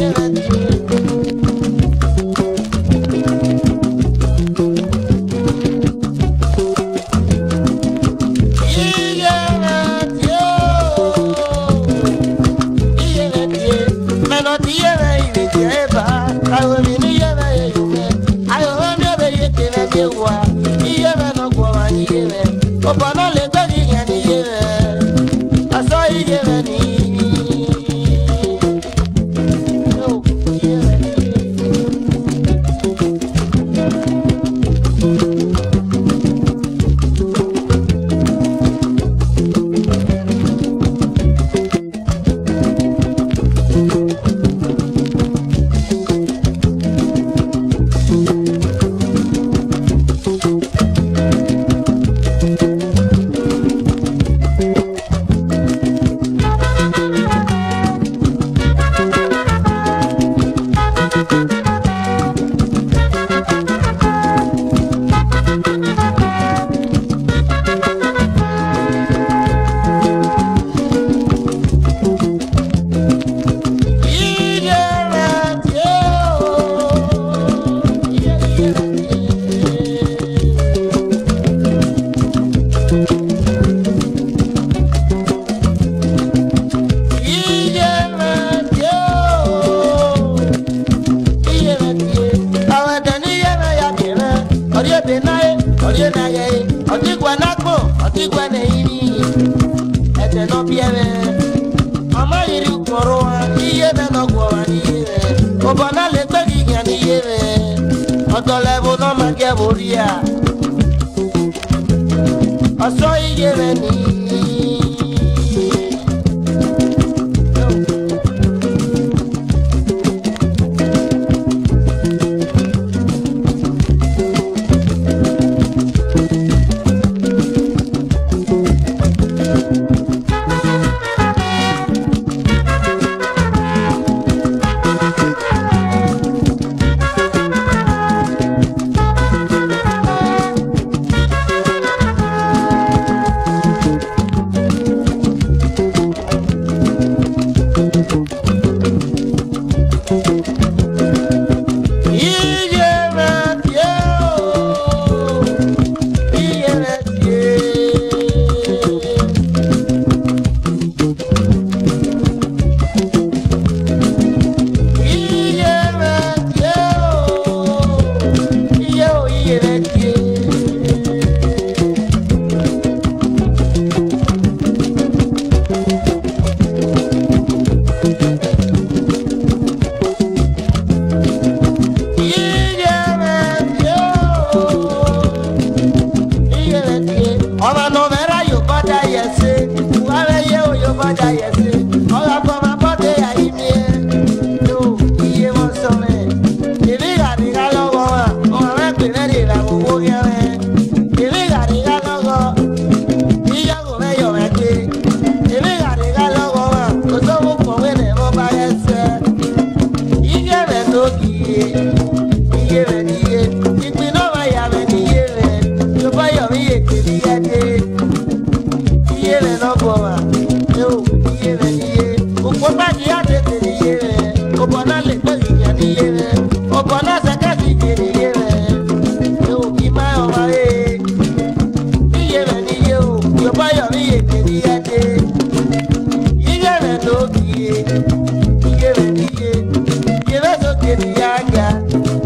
Give it,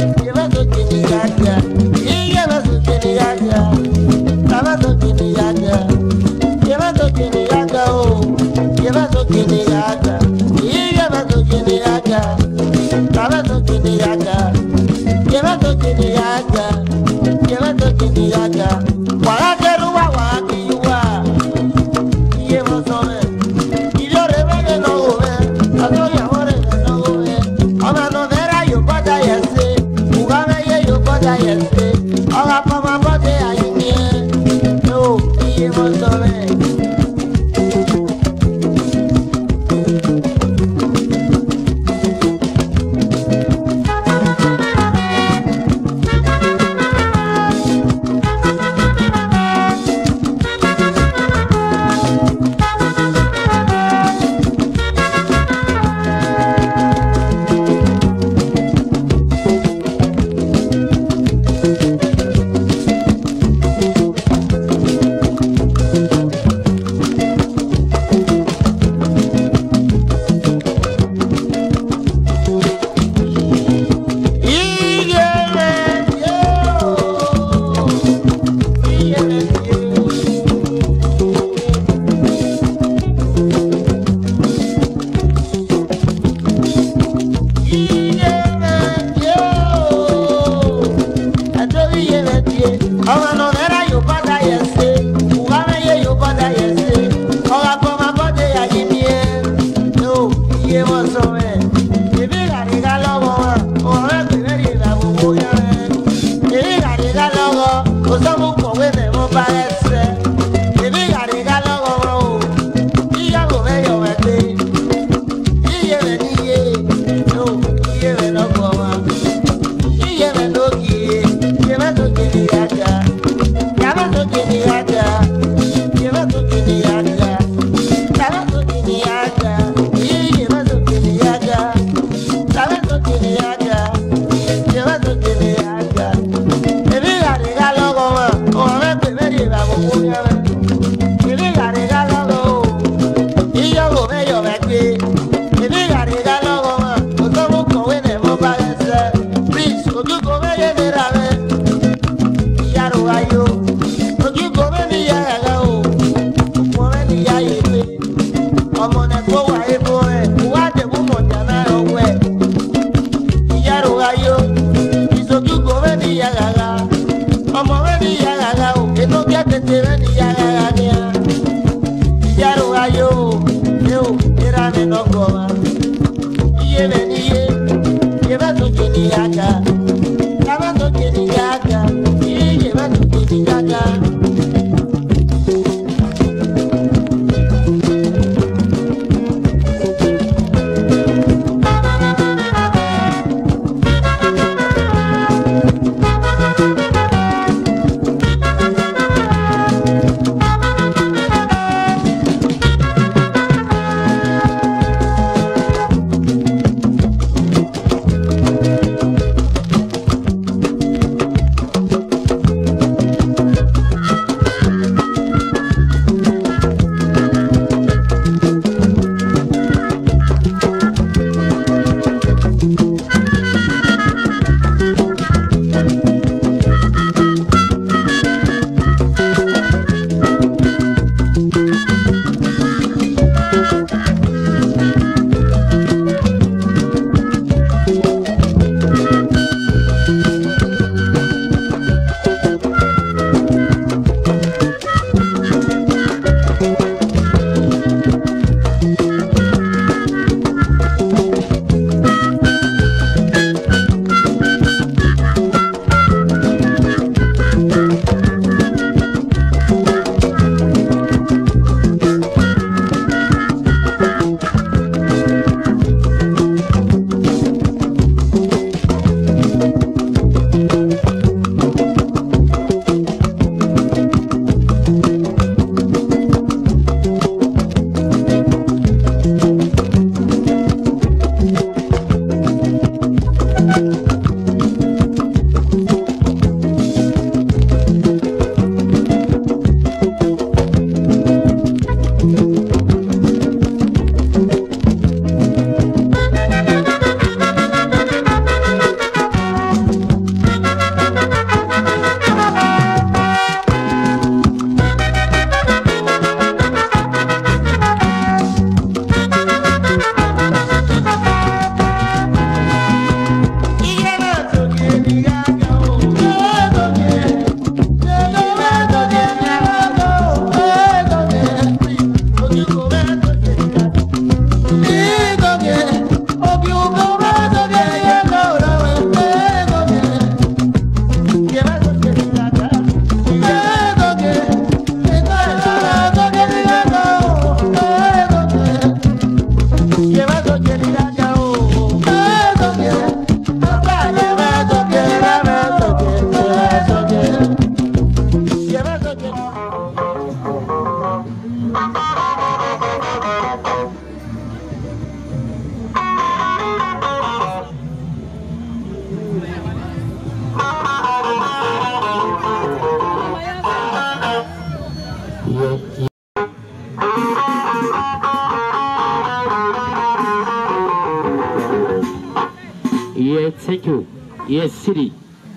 Yes, thank you. Yes, City.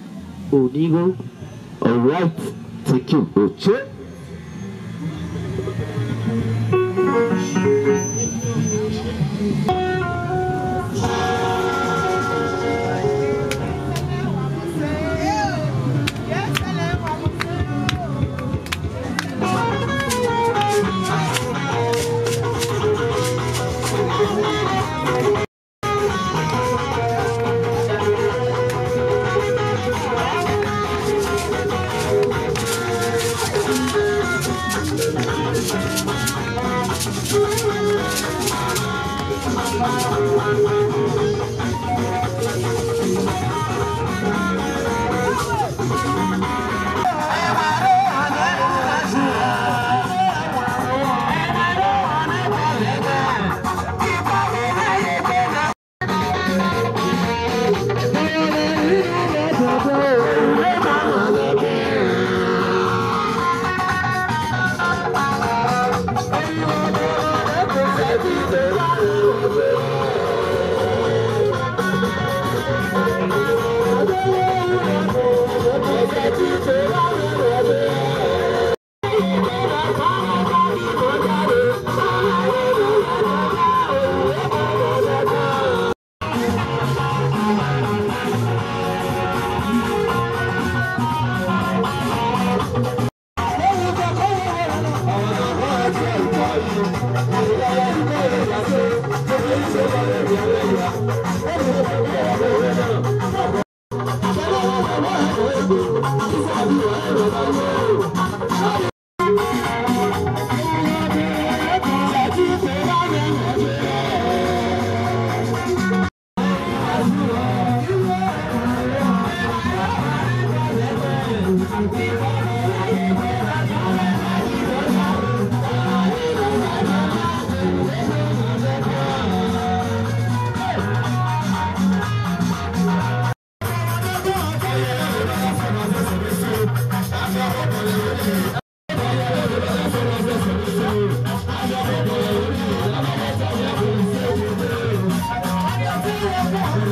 Odigo. All right. Thank you. Okay.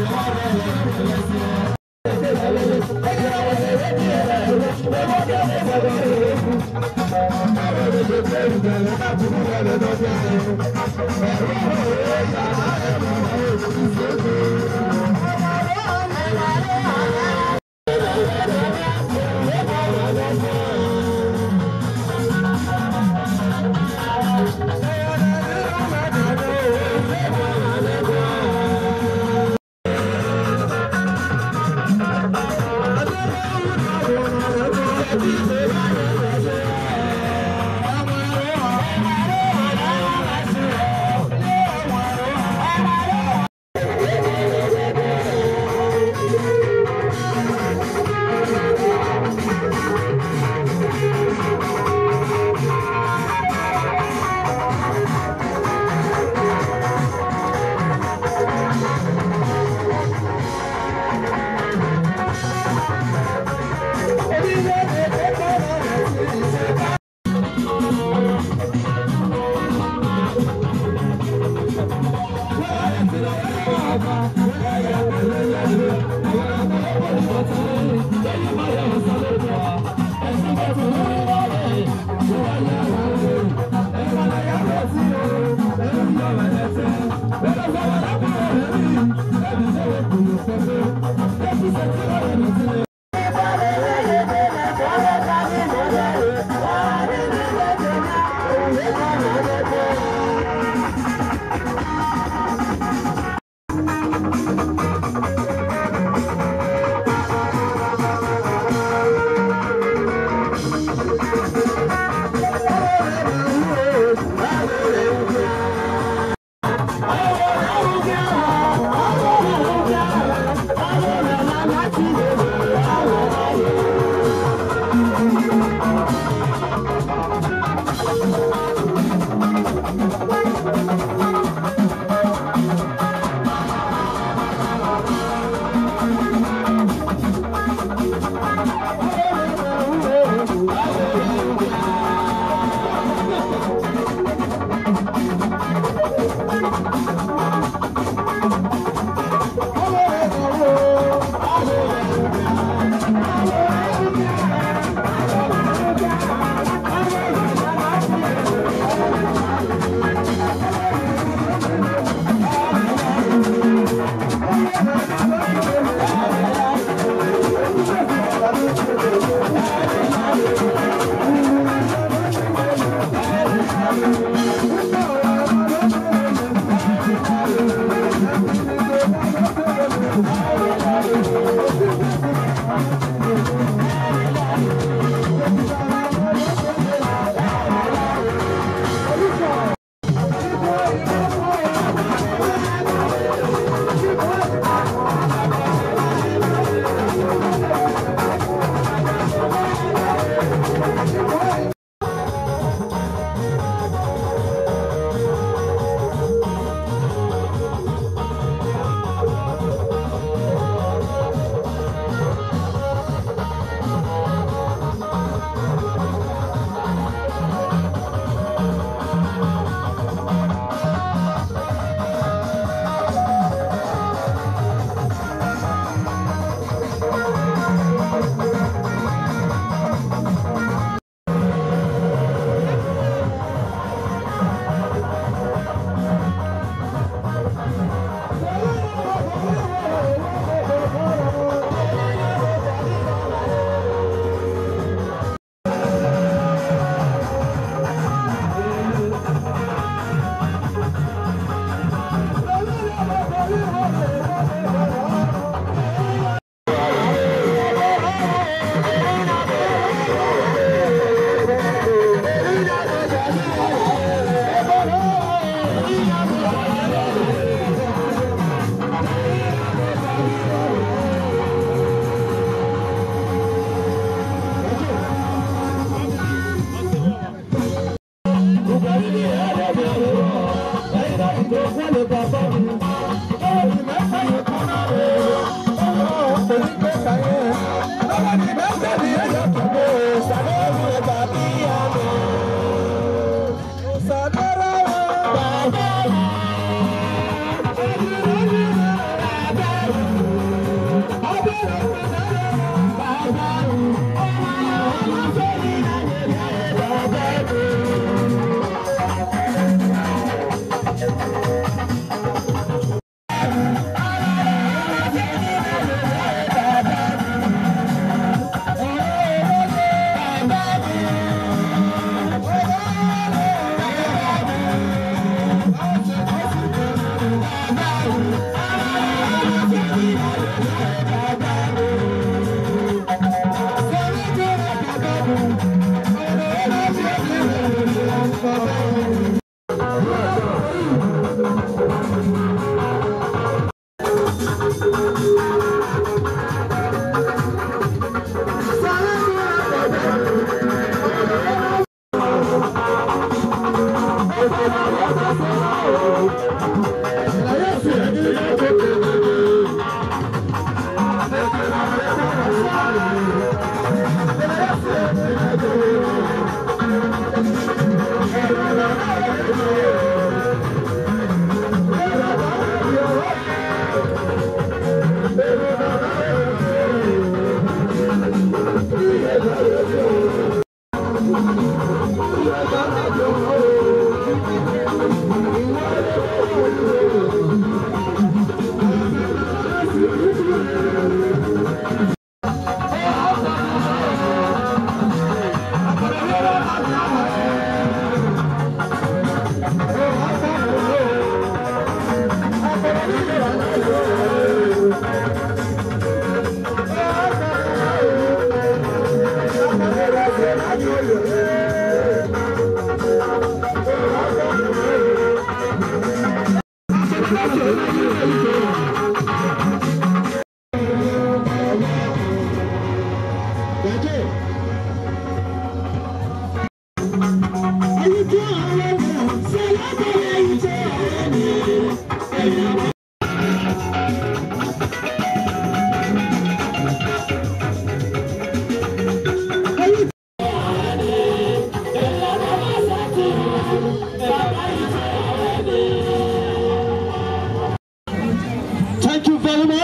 Thank you.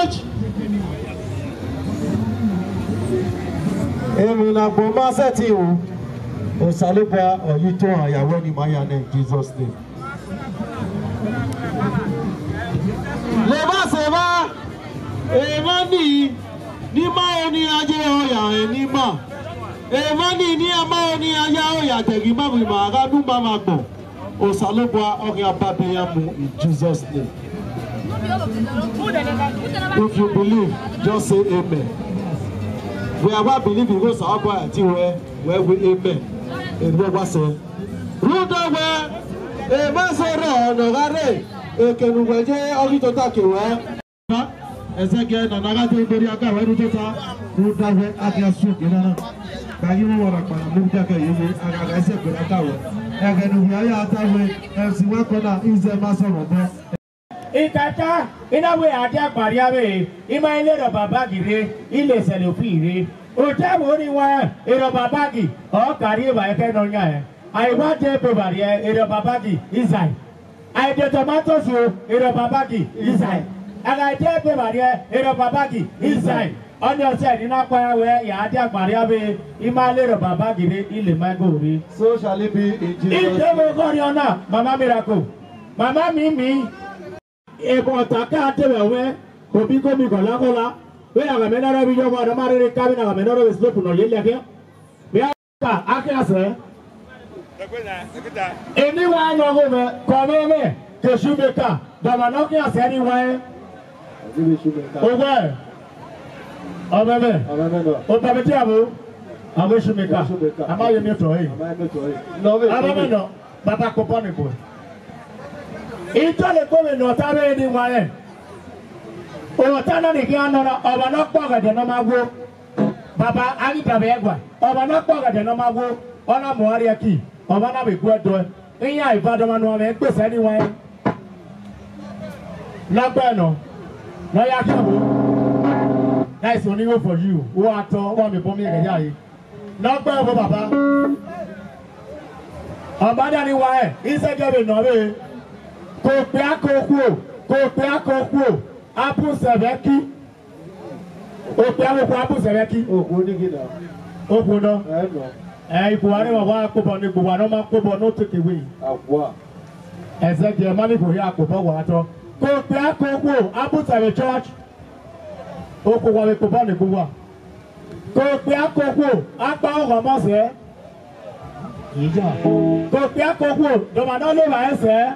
Church. Èmi na gbọ́ máa sẹ́tì o. Òsàlùpà ọ̀yí tó àyàwó ni màá yà ní Jesus name. Lèbá sèbá èèmọ́ ní máa ní ajé ọ̀yà ẹ̀ ní mà. Èèmọ́ ní àmọ́ ní ajá ọ̀yà tẹ̀gí má mi mà á dún bá máa gbọ̀. Òsàlùpà ọ̀gá Bàbáyàmù in Jesus name. If you believe, just say amen. We are about believing those are about where we amen. And what was said? Rudawe, a master, no gare, a can we only to take away. As again, another day, Beriaka, Ruta, Rudawe, Akia Sukina. Kayu Waraka, Mutaka, I said, Again, we are at and Siwakona is the master of that. Ìkàtà ìnáwó àti àpàríàwé ìmọ̀ ilé ìrọ̀bà báàgì rẹ̀ ilé ìṣẹ̀lẹ̀ òfin rẹ̀ òtẹ́ẹ̀mù oníwọ̀n ìrọ̀bà báàgì ọ̀ọ́kàrí ìwà ẹ̀kẹ́ náà yàn ẹ̀ àìwá jẹ́ pèbà rẹ̀ ìrọ̀bà báàgì ìzàì àìdè tòmátòsù ìrọ̀bà báàgì ìzàì àgàjẹ́ pèbà rẹ̀ ìrọ̀bà báàgì ìzàì ọ̀nà ọ̀sẹ̀ nínú àpàríàwé àti àpàríàwé ìmọ̀ ilé ìrọ̀bà báàgì rẹ̀ ilé mẹ́gò rẹ̀. So shall it be in Jesus' name. Ìjọba ọkọ̀rin ọ̀nà Mama Miracle Mama mi. Eko taka tebewe kopi komi kola kola we aga menara bijo ko ada mare kabi na menara we slope no yele ke be aka akase eni wa no go me ko me ke shubeka da mano ki aseni wa ogwe obebe o bebe ti abo abo shubeka ama ye mi to no no baba ko boni bo ìtọ́lẹ̀ gómìnà ọ̀tárẹ́ ní wọn rẹ̀ òwòtá náà nìkí wọn nọ́nà ọ̀bà náà pọ̀ gàdẹ̀ náà máa gbó bàbá agítàbẹ̀ ẹgbà ọ̀bà náà pọ̀ gàdẹ̀ náà máa gbó ọ̀nà mọ̀hárí ẹ̀kì ọ̀bà náà bẹ̀ gbó ẹ̀dọ́ ìyá ìfàdọ́mọ́nù ọmọ ẹ̀ gbèsè ní wọn rẹ̀ lọ́gbẹ́ ẹ̀nà lọ́yà kíwò láìsí oníwó for you wọ́n atọ́ wọ́n mi bọ́ mi ẹ̀yà yìí lọ́gbẹ́ ẹ̀fọ́ bàbá ọ̀bà dání wọn ẹ̀ ìṣẹ́gẹ́bẹ̀ nà Kope akoku apu seveki Ope apu seveki Oku ni gida Oku no Ipo wa ni wa akobo ni gbo wa no ma kobo no take away Akwa Ezeke mami ko ya akobo wa to Kope akoku apu seve church Oku wa we kobo ni gbo wa Kope akoku apa o mo se Ija Kope akoku do ma no le ba ese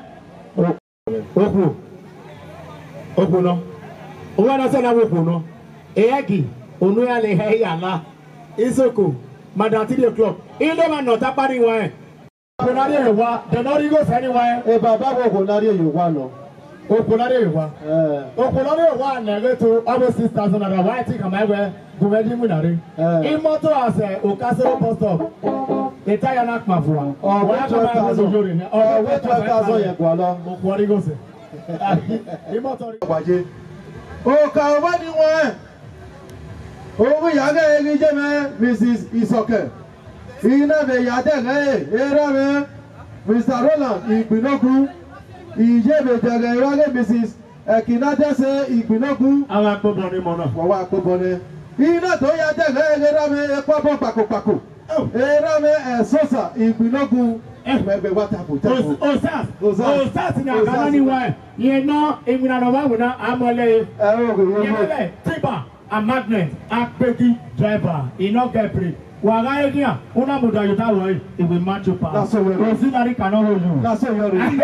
Oku no. Owa na se na oku no. Eyagi onu ya le he ya la. Isoko madam 3 o'clock. Ile ma no ta pari wa e. Oku na re wa, de no ri go se ni wa e. E baba wo oku na re yo wa no. Oku na re wa. Oku na re wa na le to almost 6,000 naira. Why think am I we go me mu na re. Imoto ase Okasero bus stop. Eta ya na kpa fwa. O wa ko ma go jori ni. O we 12,000 ye gwa lo. Oku ori go se. Imoto ri gbaje. O ka o ba ni won. O ya ga eri je me Mrs. Isoke. Ina be ya de ge era me Mr. Roland Igbinogun. Ije be de ge era ge Mrs. Ekinade se Igbinogun. Awa apobo ni mo na. Wa apobo ni. Ina to ya de ge era me epo bo pako. Era me Sosa Igbinogun. Mebe watapu tapu. Osas ni akana ni wa. Ye no emina no wa na amole. Ye tipa a magnet a peki driver. E no get break. Wa ga edia una muda yuta lo e we match up. That's so we. Osinari cannot hold you. That's so you.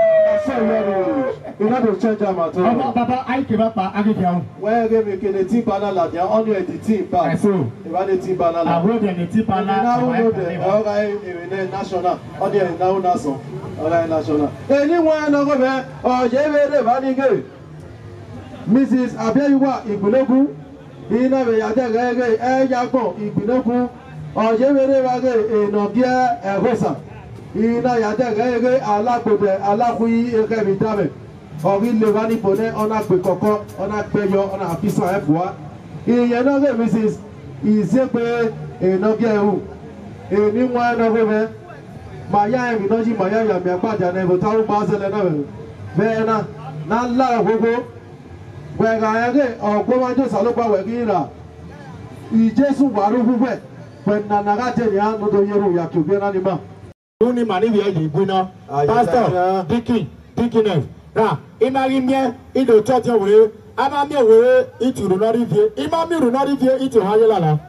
You know to change am at all. Baba, I give up again. Where give me the team banana dia on the team pass. So, the team banana. I wrote the team banana. Now we know the national. On the now national. All right national. Anyone no go be o je be ba ni ge. Mrs. Abiyiwa Igbinogun. Ina be ya de ge e ya gbon Igbinogun. O je be ba ge enogie ehosa. Ina ya de ge alagbode alakuyi eke mi dame. Ogi le wa ni bone ona pe koko ona pe yo ona afisa efwa. Iye no ge Mrs. Izepe enogie ehu. Eni wa no go be. Maya e mi no ji maya ya mi apaja na bo taru ba se le na be. Be na la gogo. Wegayage or Gomajo Salopa Wagira. Ijesu Waruwe. When Nanagaja no do Yeru Yakubianima. Uni Manivia Yibuna, Pastor, Deaconess. Now, Imagine in the church away, Amami away, it will not review, Imami will not review it to Hayala.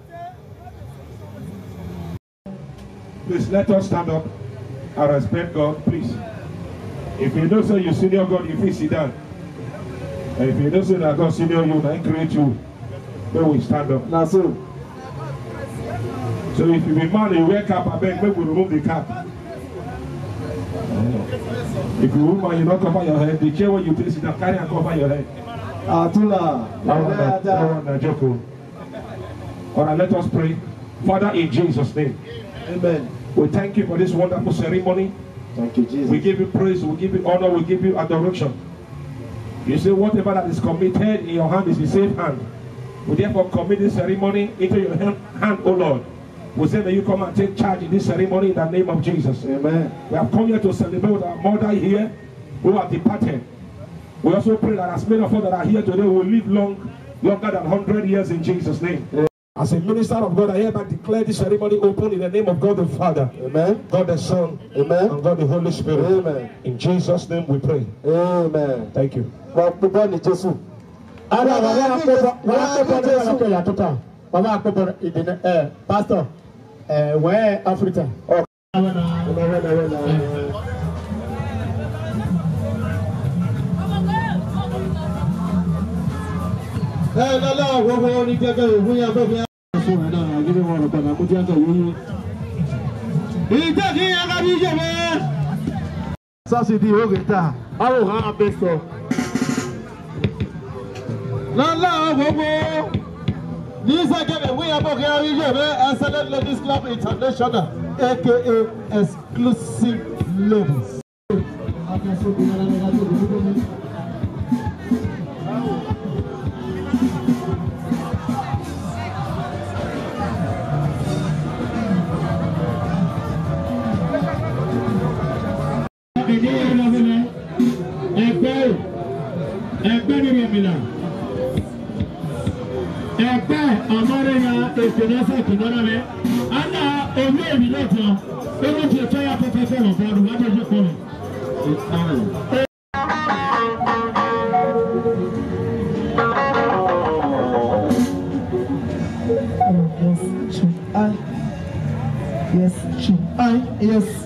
Please let us stand up and respect God, please. If you don't say you senior God, you feel sit down. And if you don't say that God senior you, I create you, then we stand up. Now, so if you be man, you wear cap, I beg, we remove the cap. If you woman, you not cover your head, the chair where you place it, carry and cover your head. Atula. Alright, let us pray. Father, in Jesus' name. Amen. We thank you for this wonderful ceremony. Thank you, Jesus. We give you praise, we give you honor, we give you adoration. You say whatever that is committed in your hand is a safe hand. We therefore commit this ceremony into your hand, O Lord. We say that you come and take charge in this ceremony in the name of Jesus. Amen. We have come here to celebrate our mother here who have departed. We also pray that as many of us that are here today will live longer than 100 years in Jesus' name. Amen. As a minister of God, I hereby declare this ceremony open in the name of God the Father, Amen. God the Son, Amen. and God the Holy Spirit. Amen. In Jesus' name we pray. Amen. Thank you. Pastor, where Africa? Ça c'est dit au guitar. Alors, un pasteur. Lala Bobo. These are given. We are Excellent Ladies Club International, aka Exclusive Ladies. Yes.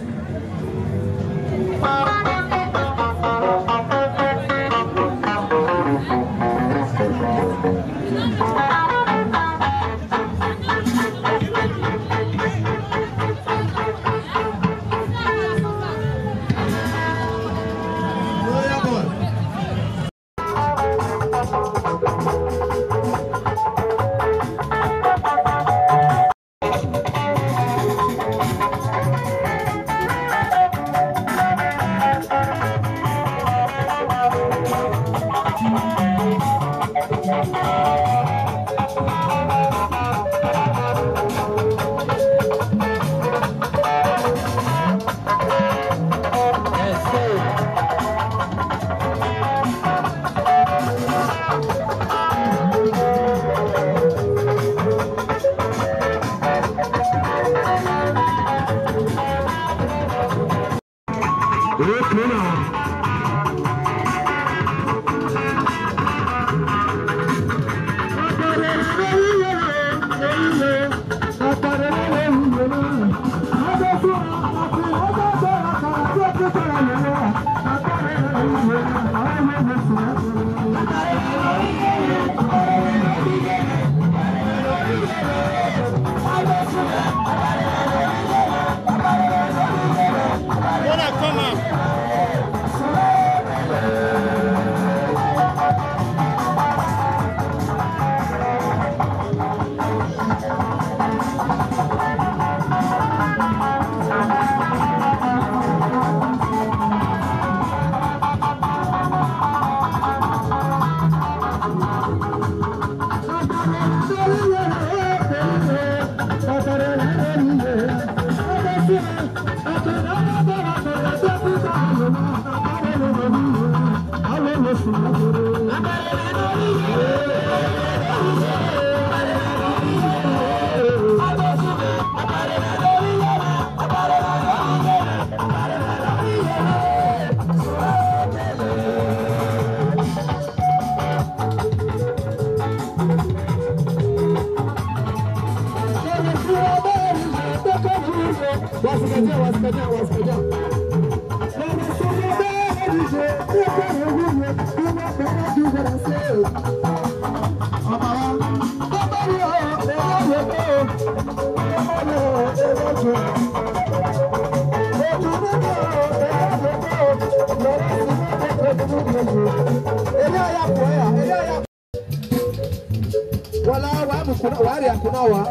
Wala wa mukuna wari akuna wa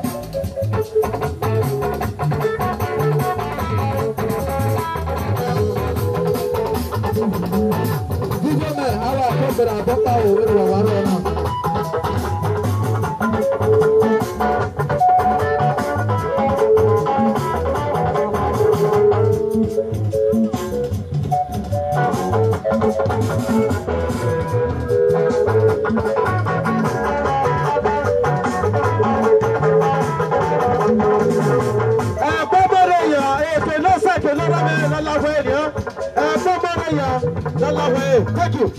Dijome awa kobra bota o wa waro na Thank you.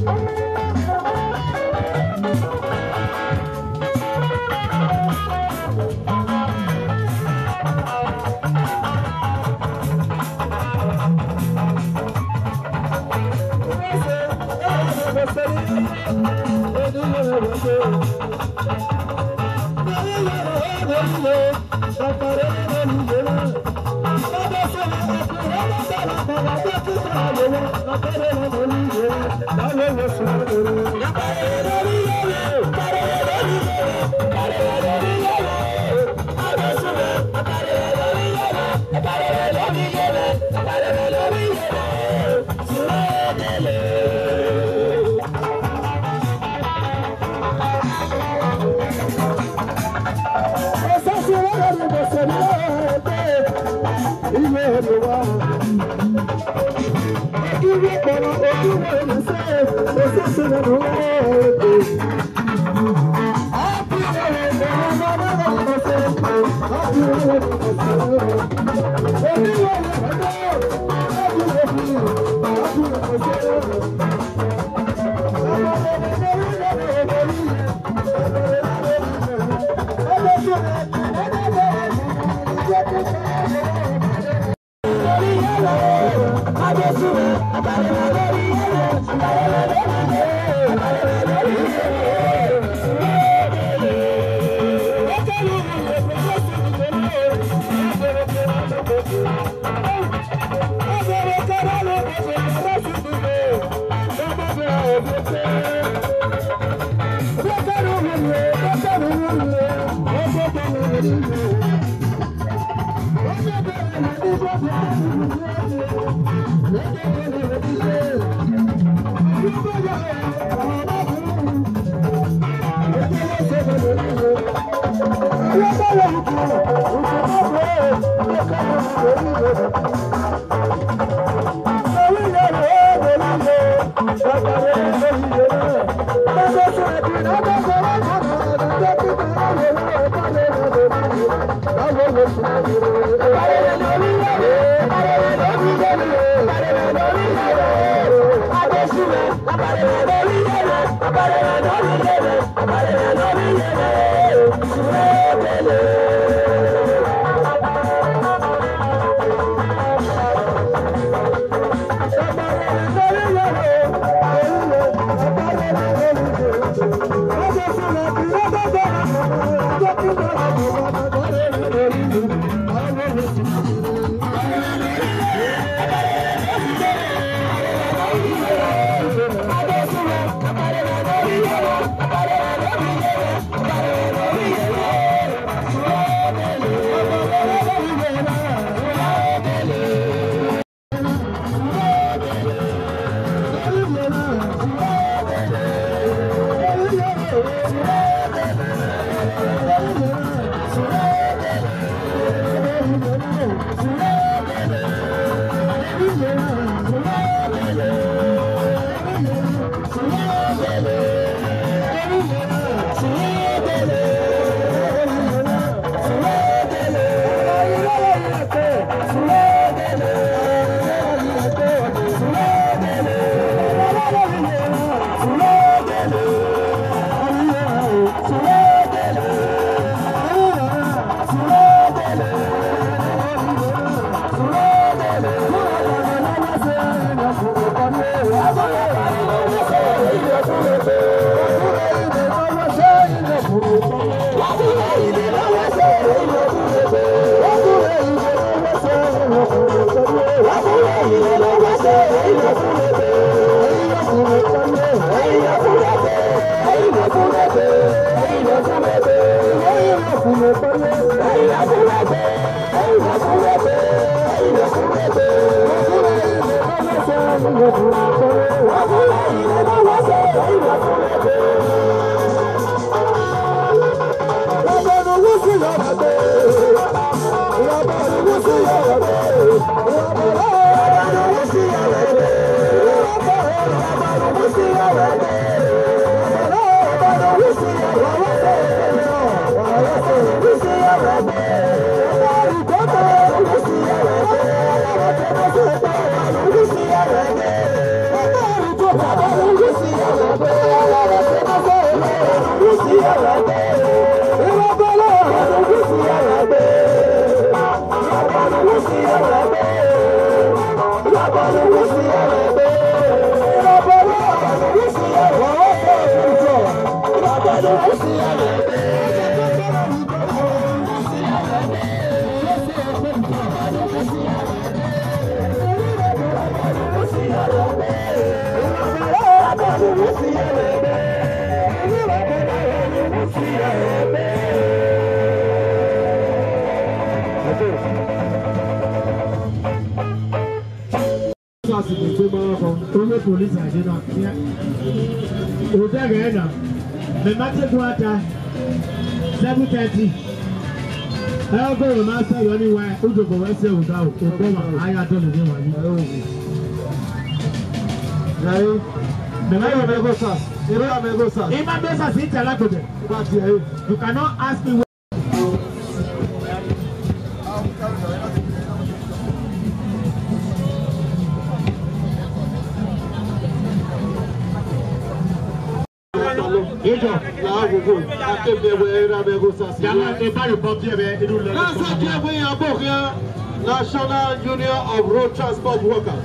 Police are doing that. Yeah. The matter quarter 7:30. I'll go to master. You only why? Who go West without? Obama. I don't know. You cannot ask me. National Union of Road Transport Workers.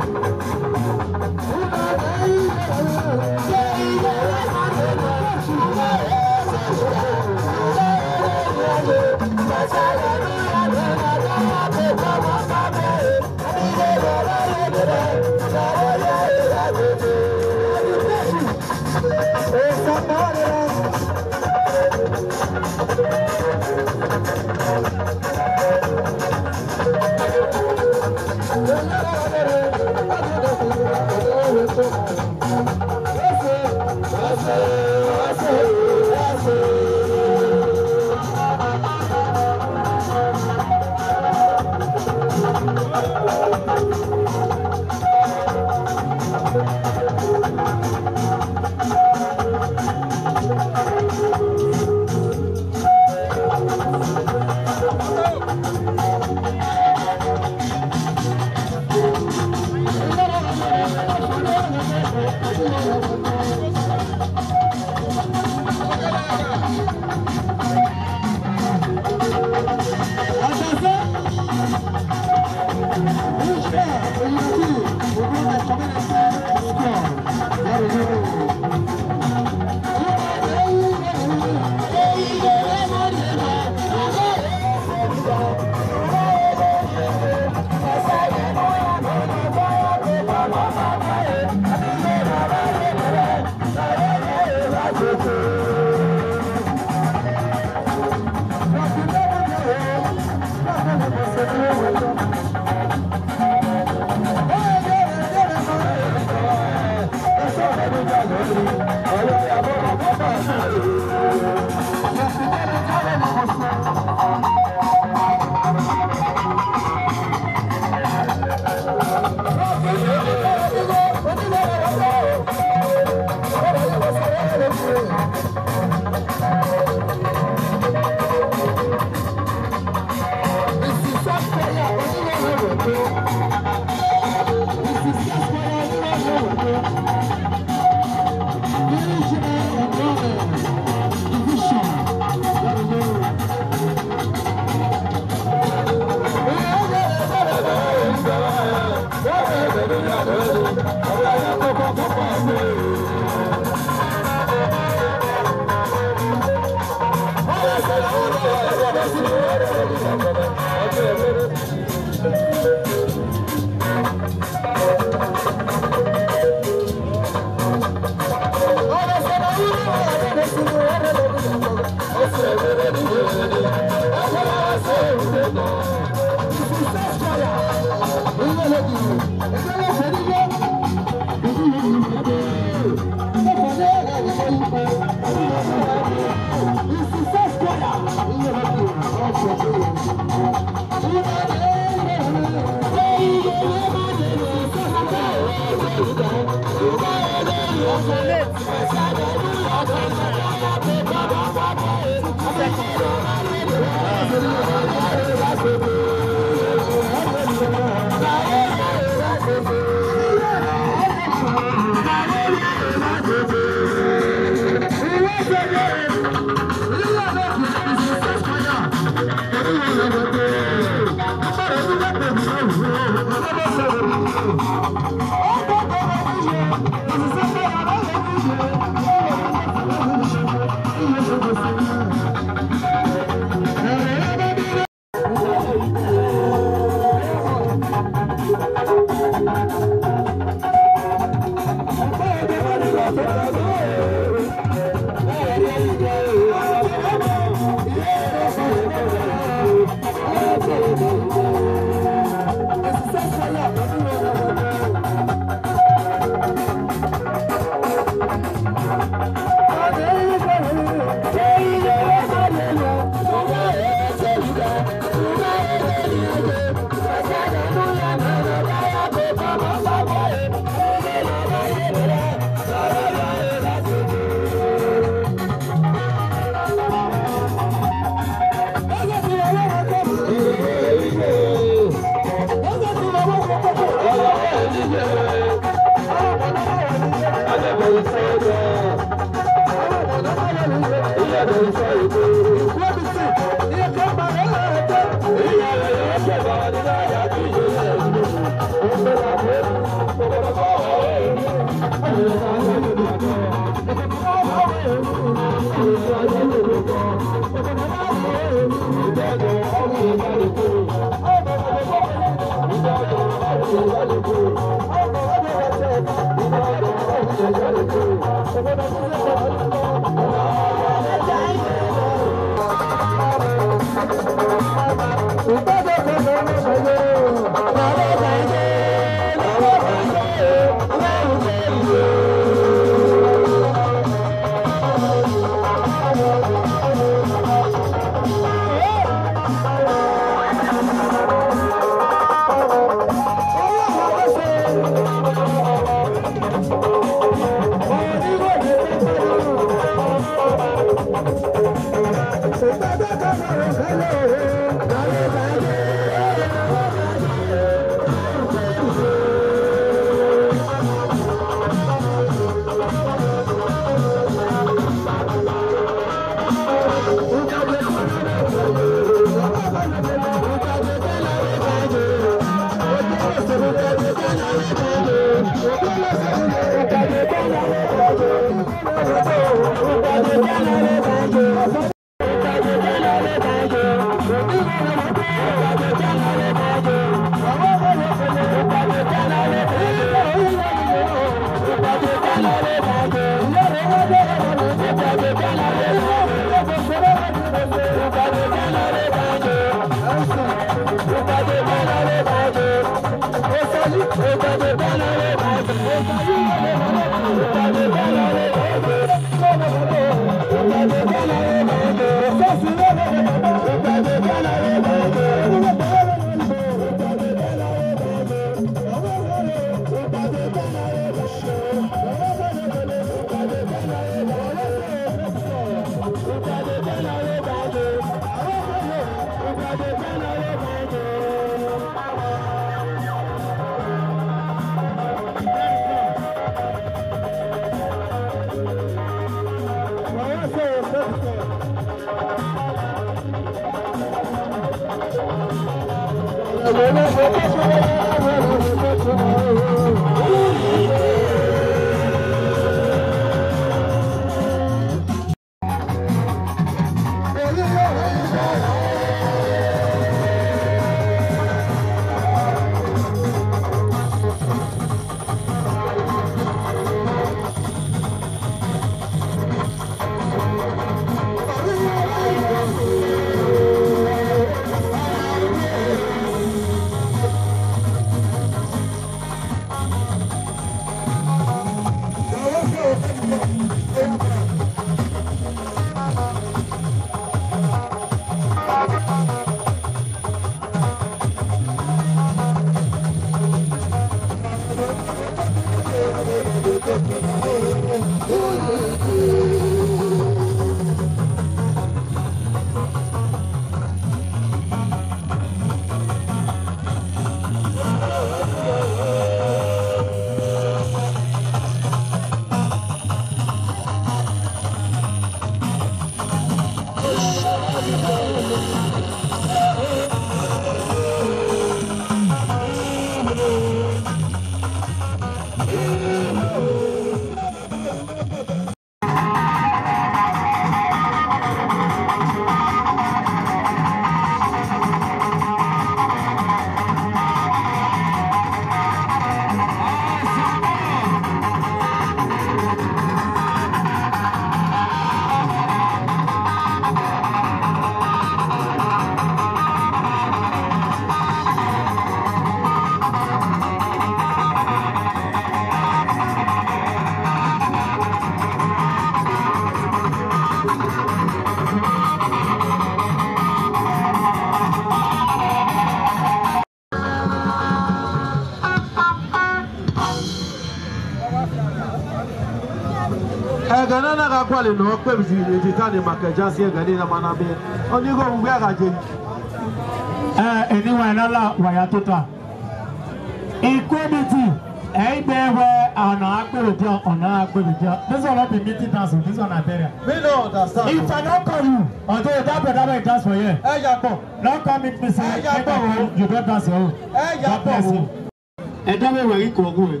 Ganana ga kwale no pe bi ti ta ni makaja si gani na manabe oni go ngwe ga je eni wa na la wa ya tota equality bewe ana agbero dia ona agbero dia this one not be meeting dance this one na burial me no understand if I don't call you although that brother dance for you yapo don't come meet me say you don't dance your yapo da we we ko ogun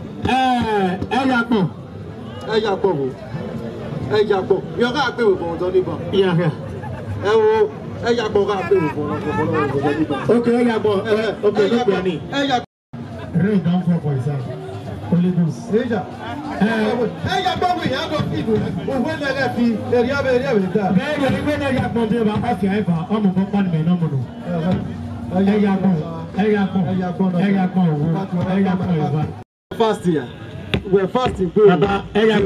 yapo yapo yo ga pe wo do ni bo yeah wo yapo ga pe wo do ni bo okay yapo okay look at me rain down for yourself Holy Ghost yapo we ya go fi o we na ga fi area be da be yo ni we na yapo be ba ka fi aifa o mo pa ni me no mo no yapo fast here we're fasting. Baba,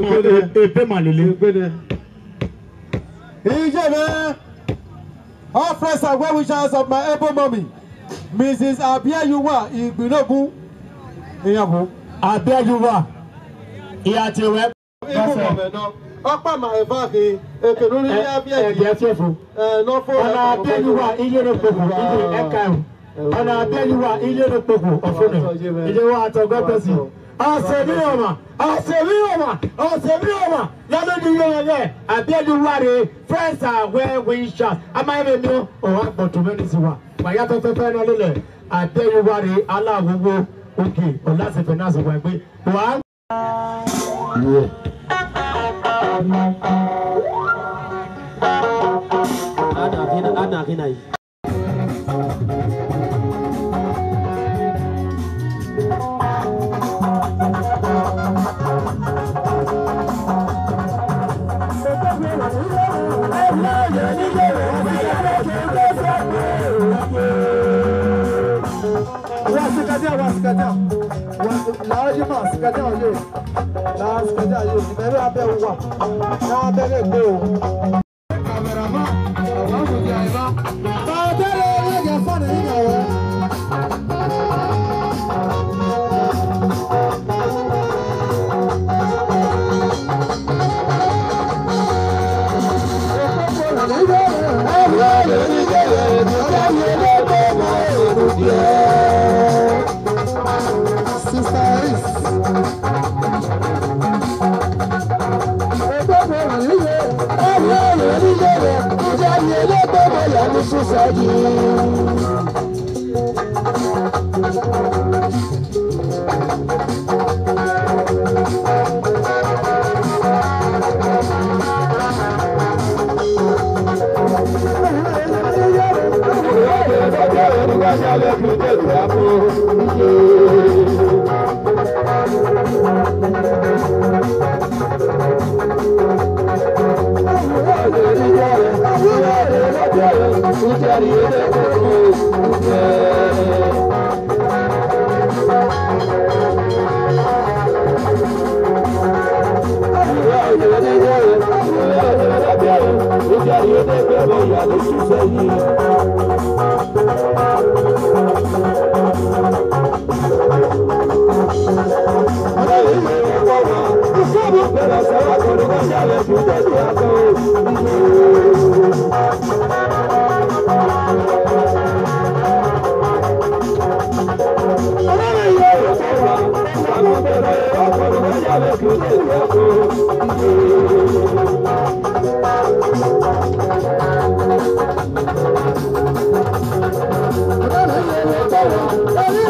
all friends are well wishes of my able mommy, Mrs. Abiayuwa Igbinogun. Abiayuwa. Iyatewe. Ọ̀pá ma ẹ̀fà kì èkèrè ní Abiayuwa. Ọ̀nà Abiayuwa ilé rẹ̀ pẹ̀lú ilé ẹ̀ka ẹ̀hún. Ọ̀nà Abiayuwa ilé rẹ̀ pẹ̀lú ọ̀fọ̀nà. Ilé wa àtọ̀gbẹ́ pẹ̀sì. Asemioma, lọ́dún ní yóò yẹ Abiayuwa friends are well wishers. Amáyé mi o wá gbọ̀tò mẹ́rin sí wa. Wàyà tó fẹ́fẹ́ náà lélẹ̀ Abiayuwa aláwòwò òkè ọ̀làsẹ̀fẹ̀ náà sọ̀rọ̀ ẹgbẹ́. Wà á.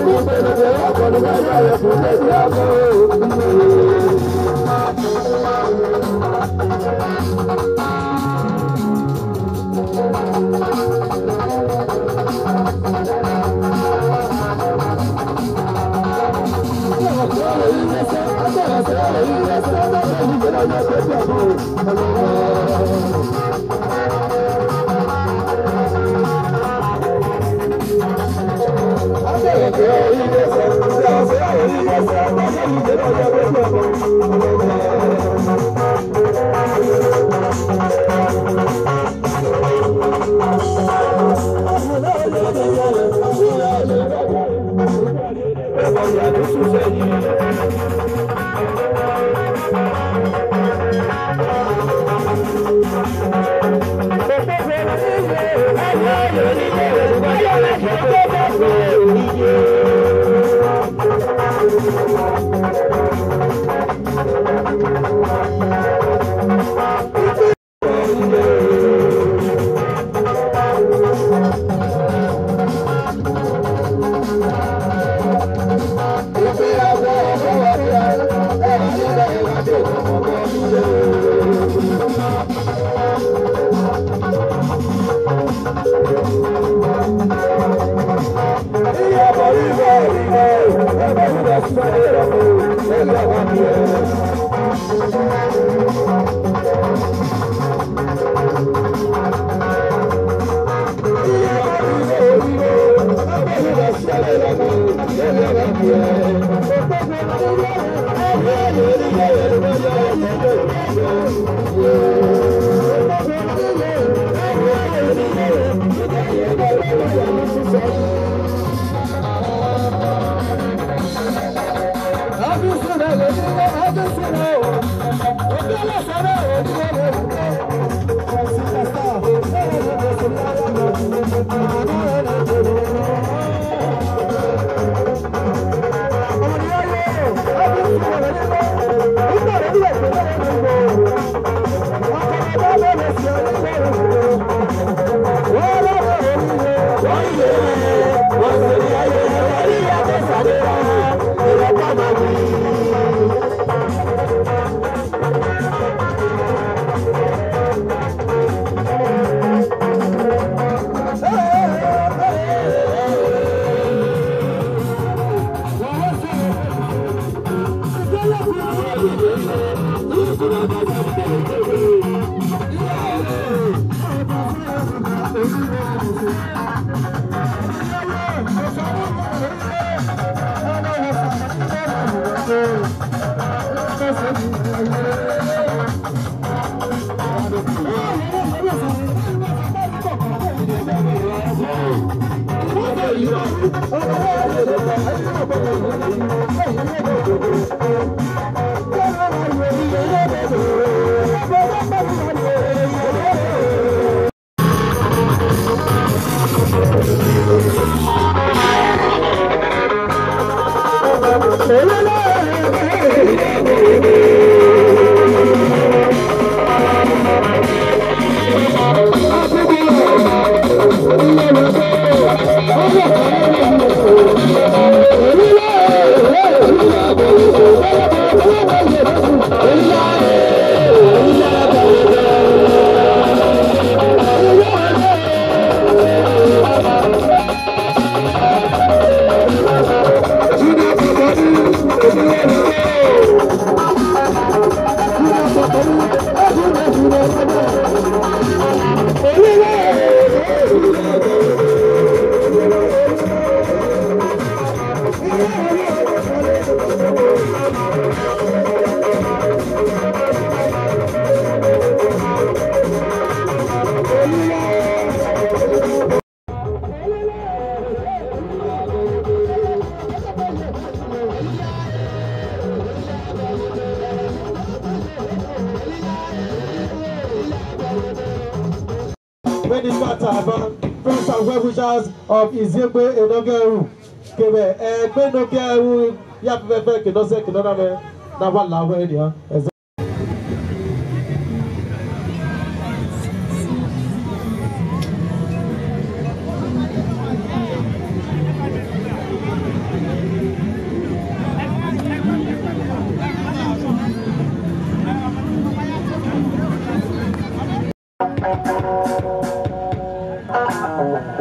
Friends and well-wishers of Izegbe Enogeru. Kebe Egbe Enogeru Yapebe Kenose Kenodame Nawalawe Edia.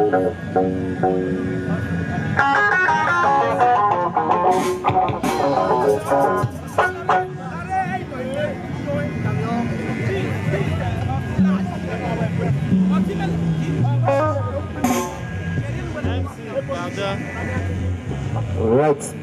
Right.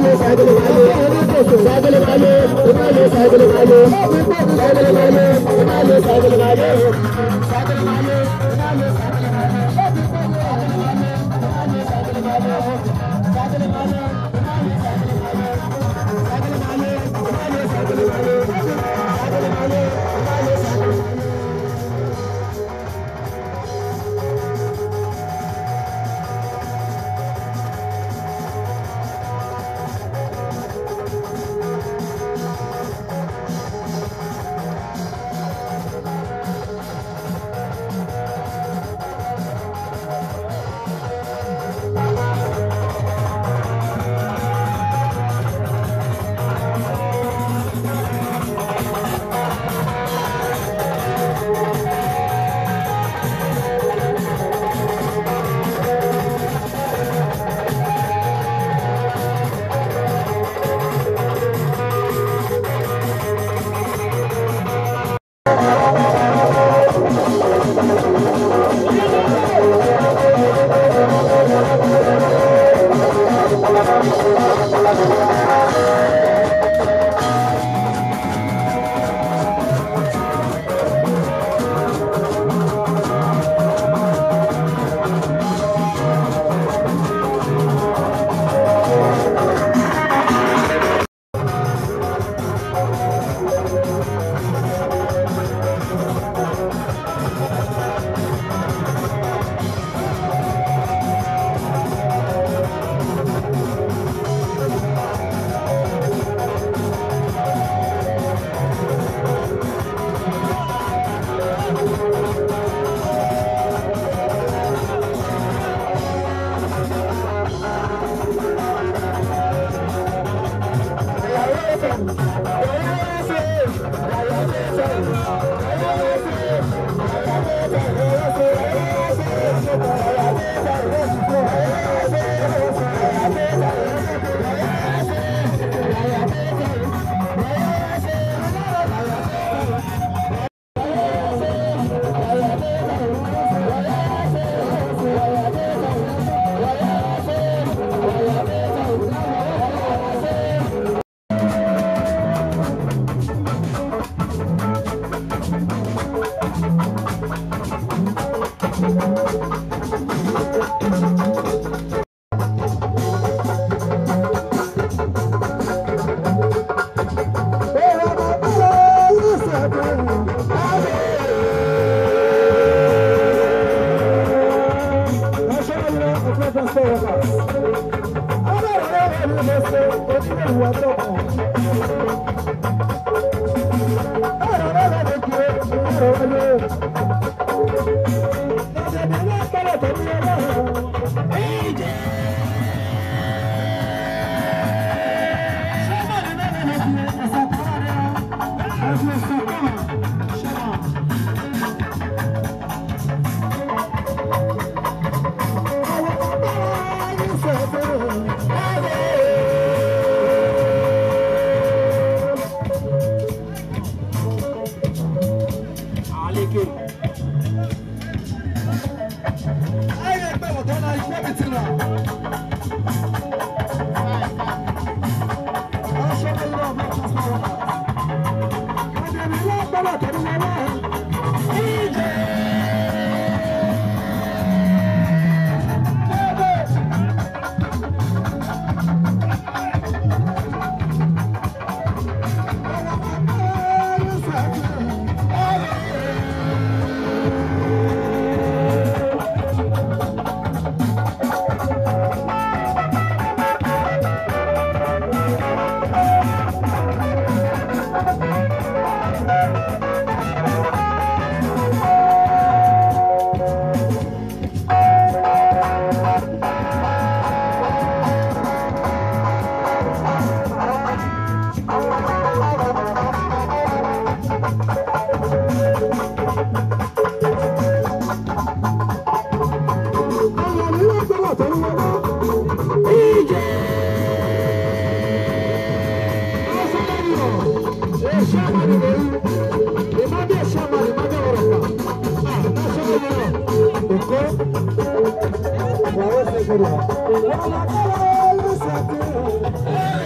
Hey!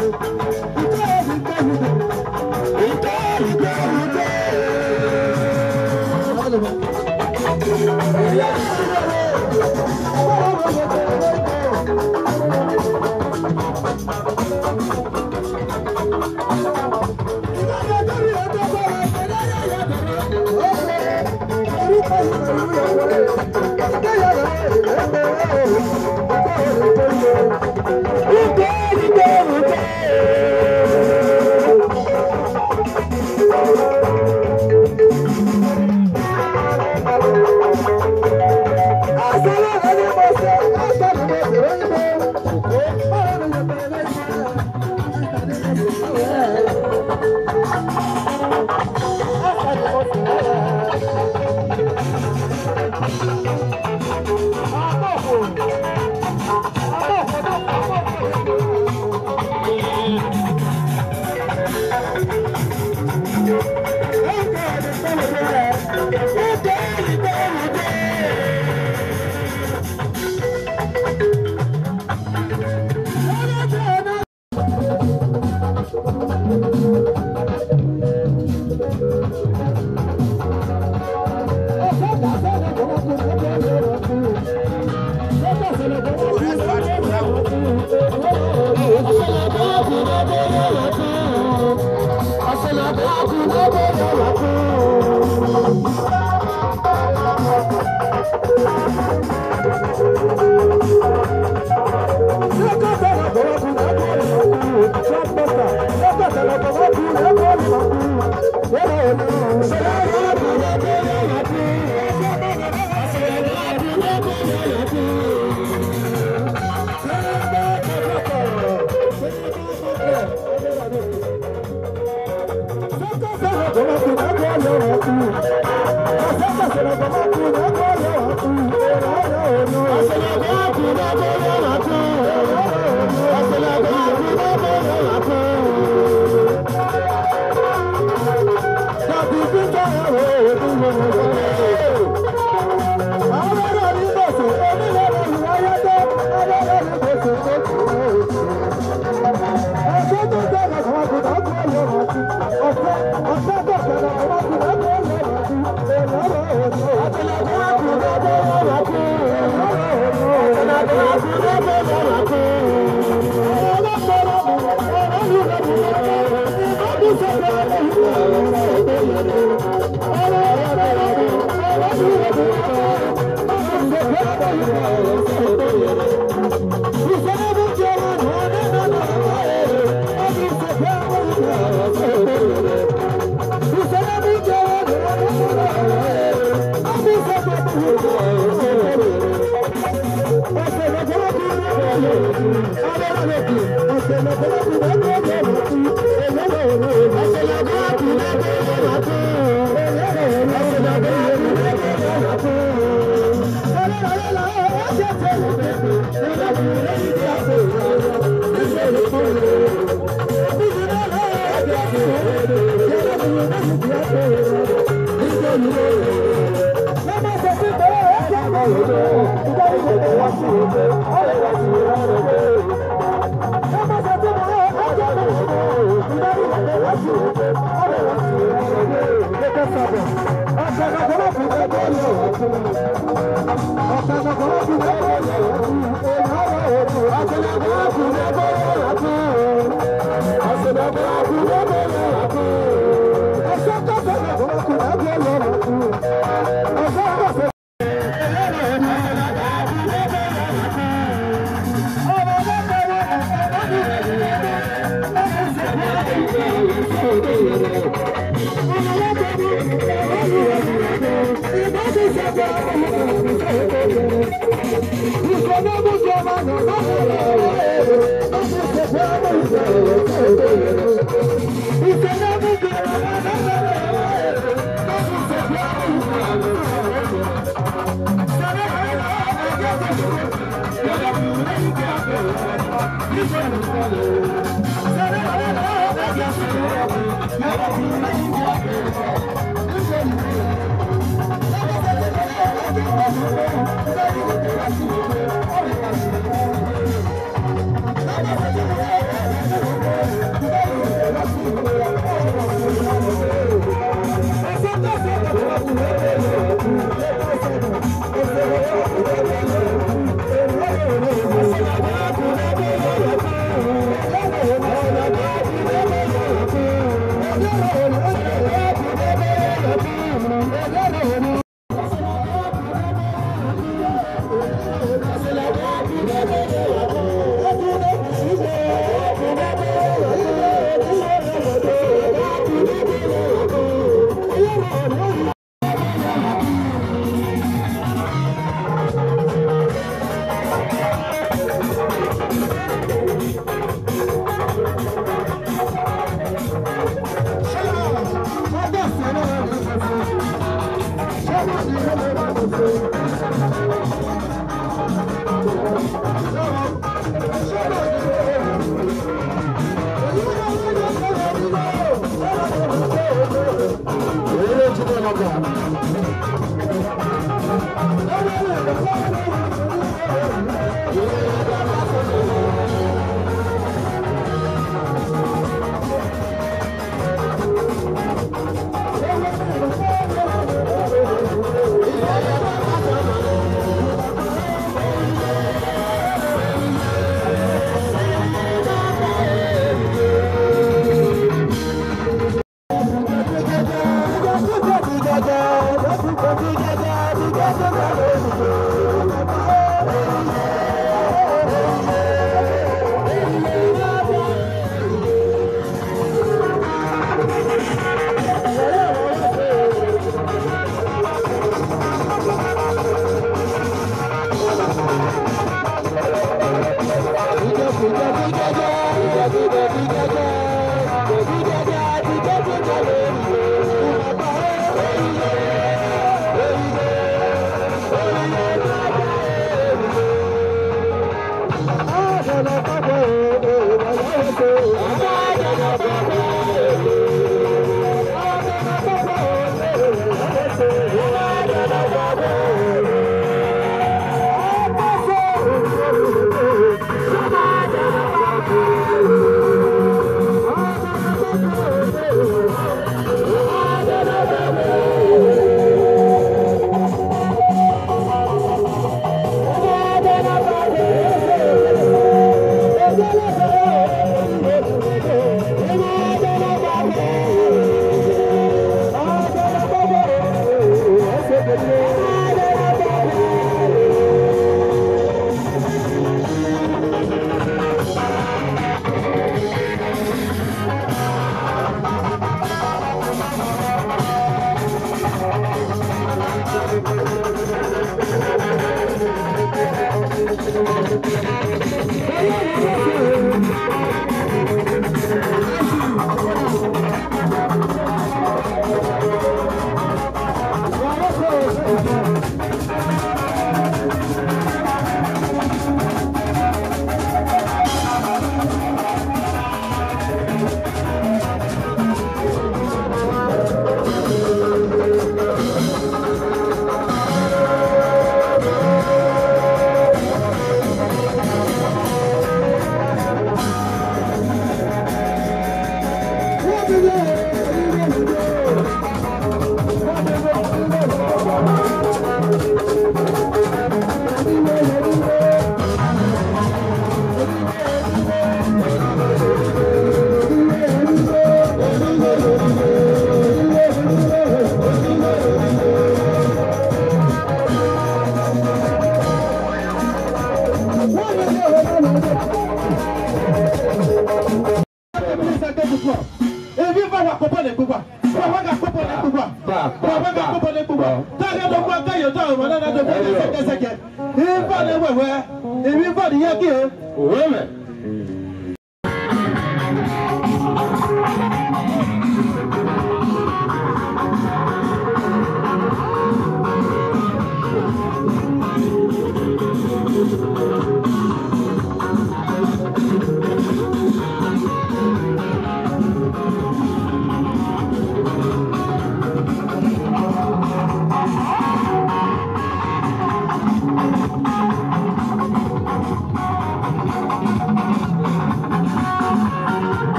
Thank you.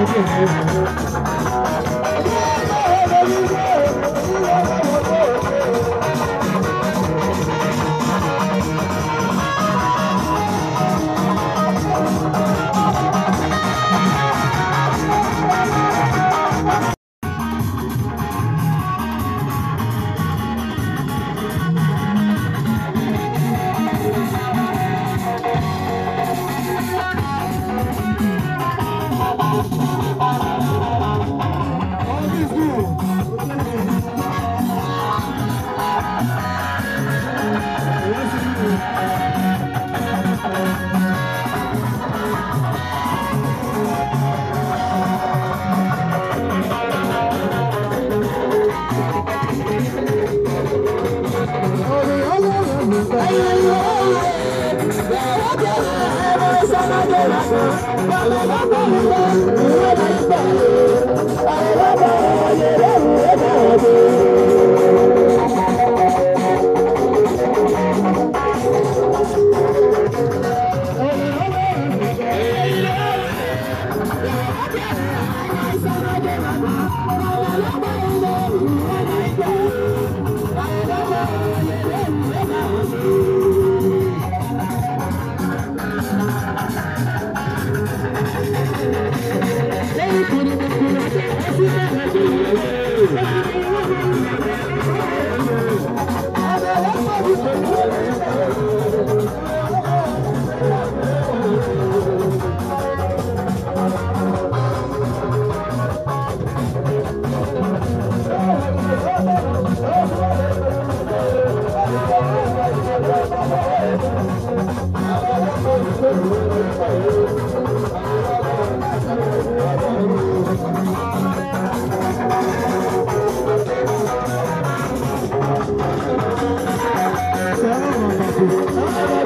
Thank you.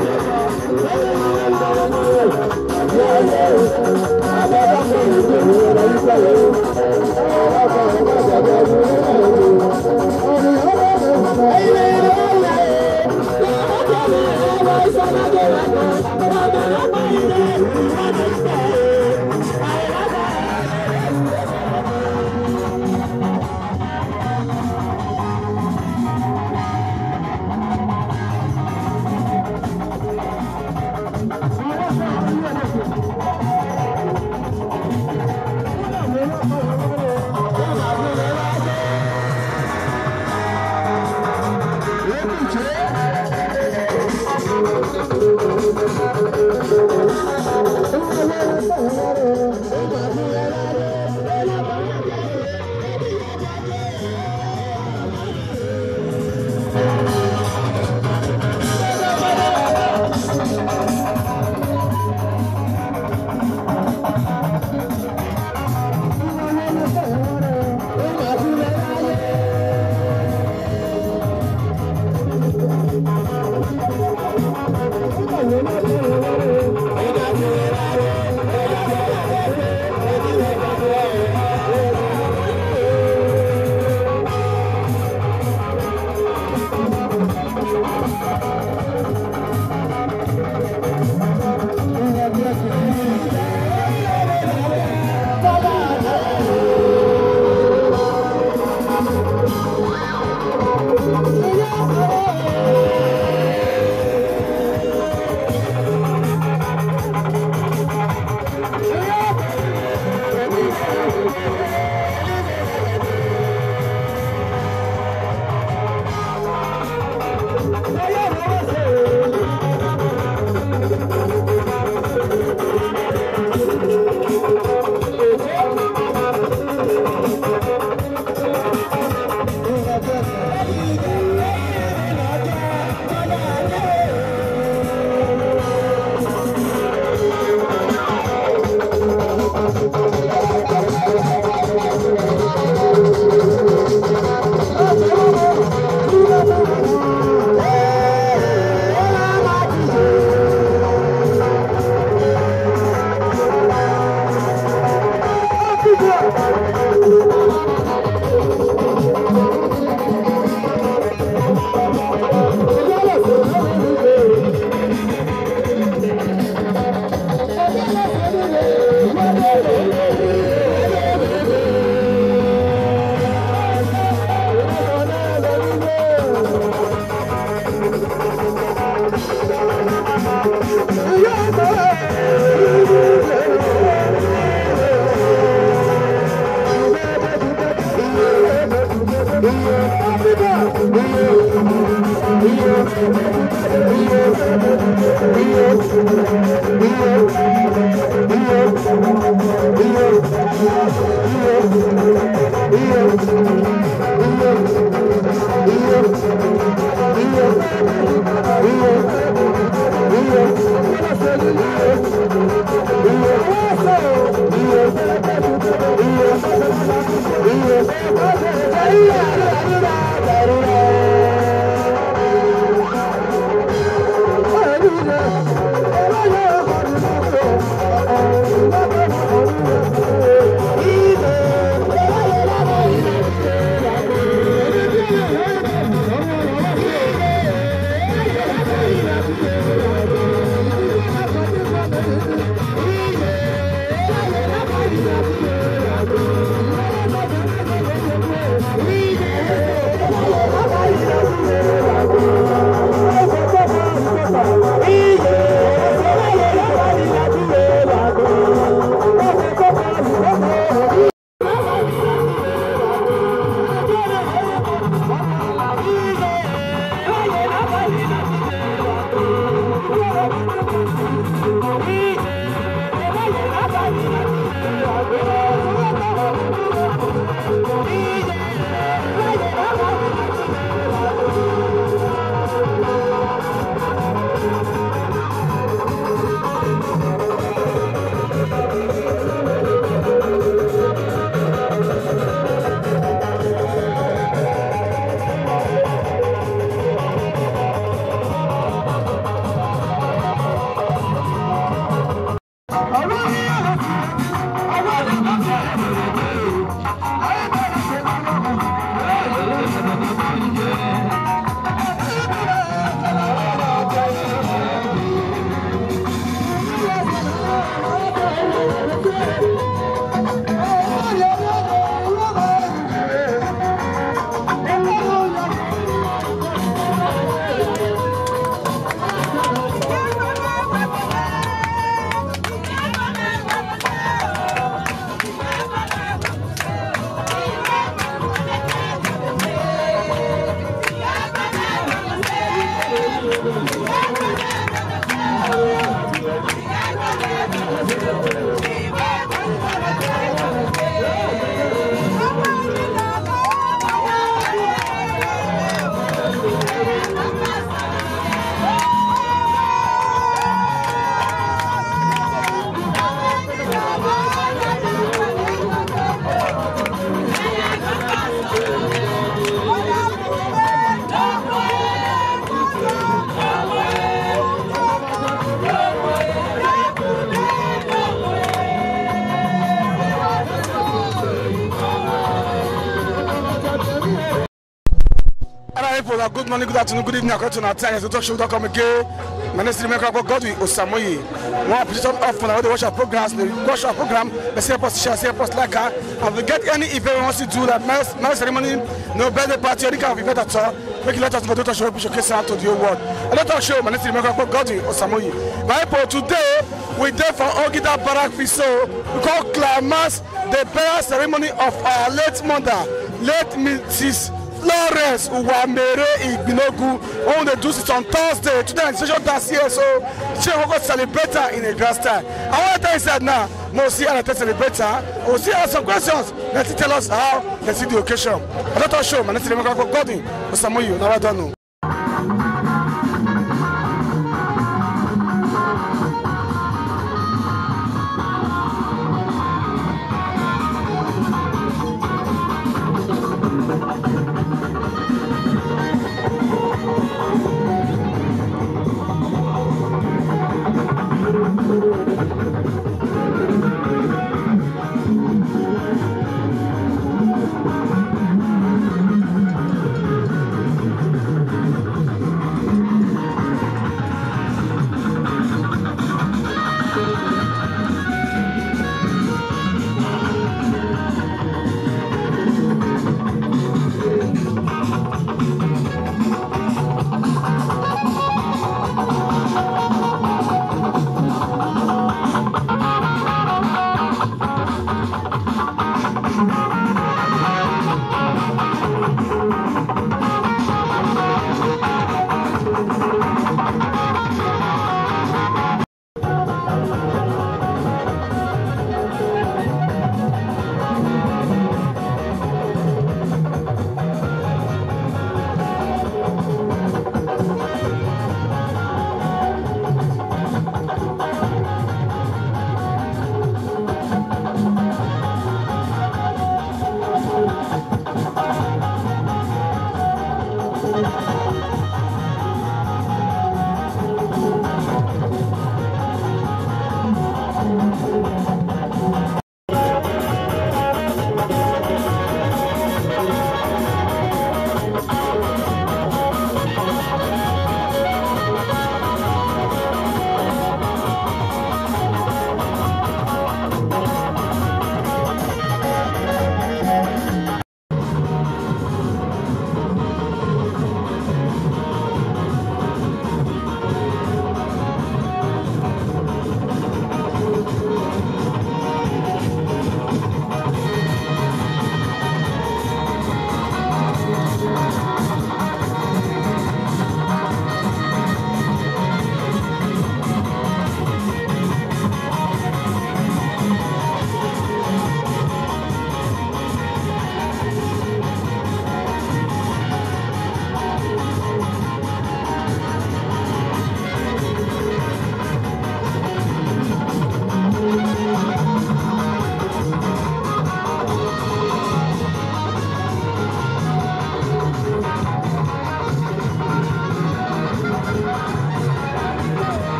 Good morning, good afternoon, good evening. According to our time, the talk show will come again. My name is Godwin Osamoyi. One position off when I watch our programs, the watch our program, the same post share, same post like her. And we get any event we want to do that marriage ceremony, no birthday party, any kind of event at all. Make it let us go to the show, showcase out to the whole world. And let us show my name is Godwin Osamoyi. My people, today we there for Ogida Barak Fiso. We call climax the burial ceremony of our late mother, late Mrs. Florence Uwamere Igbinogu. When they do it on Thursday, today is session last year, so she will go celebrate her in a grand style. I want to tell you that now, we'll see her celebrate her. We'll see her some questions. Let's tell us how they see the occasion. I don't show, man. Let's see the Godwin Osamoyi. Now I don't know.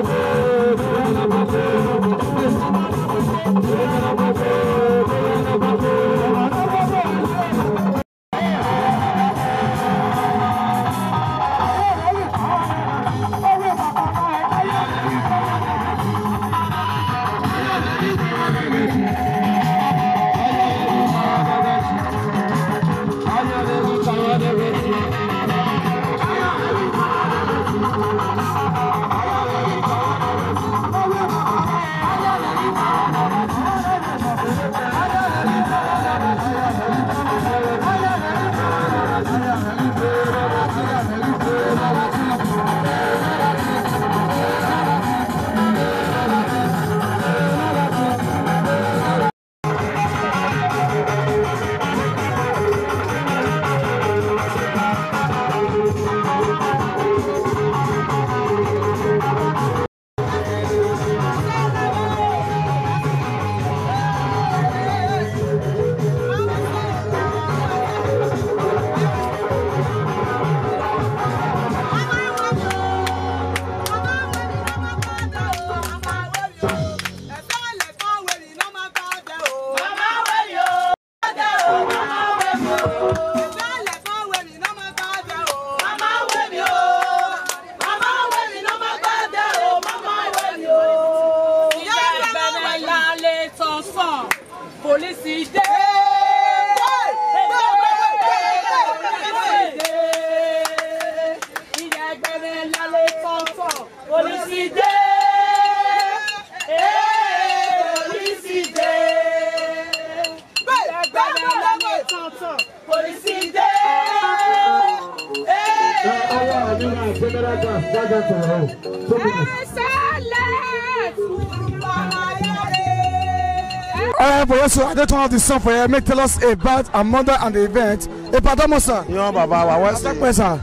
So I don't have the song for you. Make tell us about a mother and the event. Padamosa. Yo, Baba, wa wasi. Yo.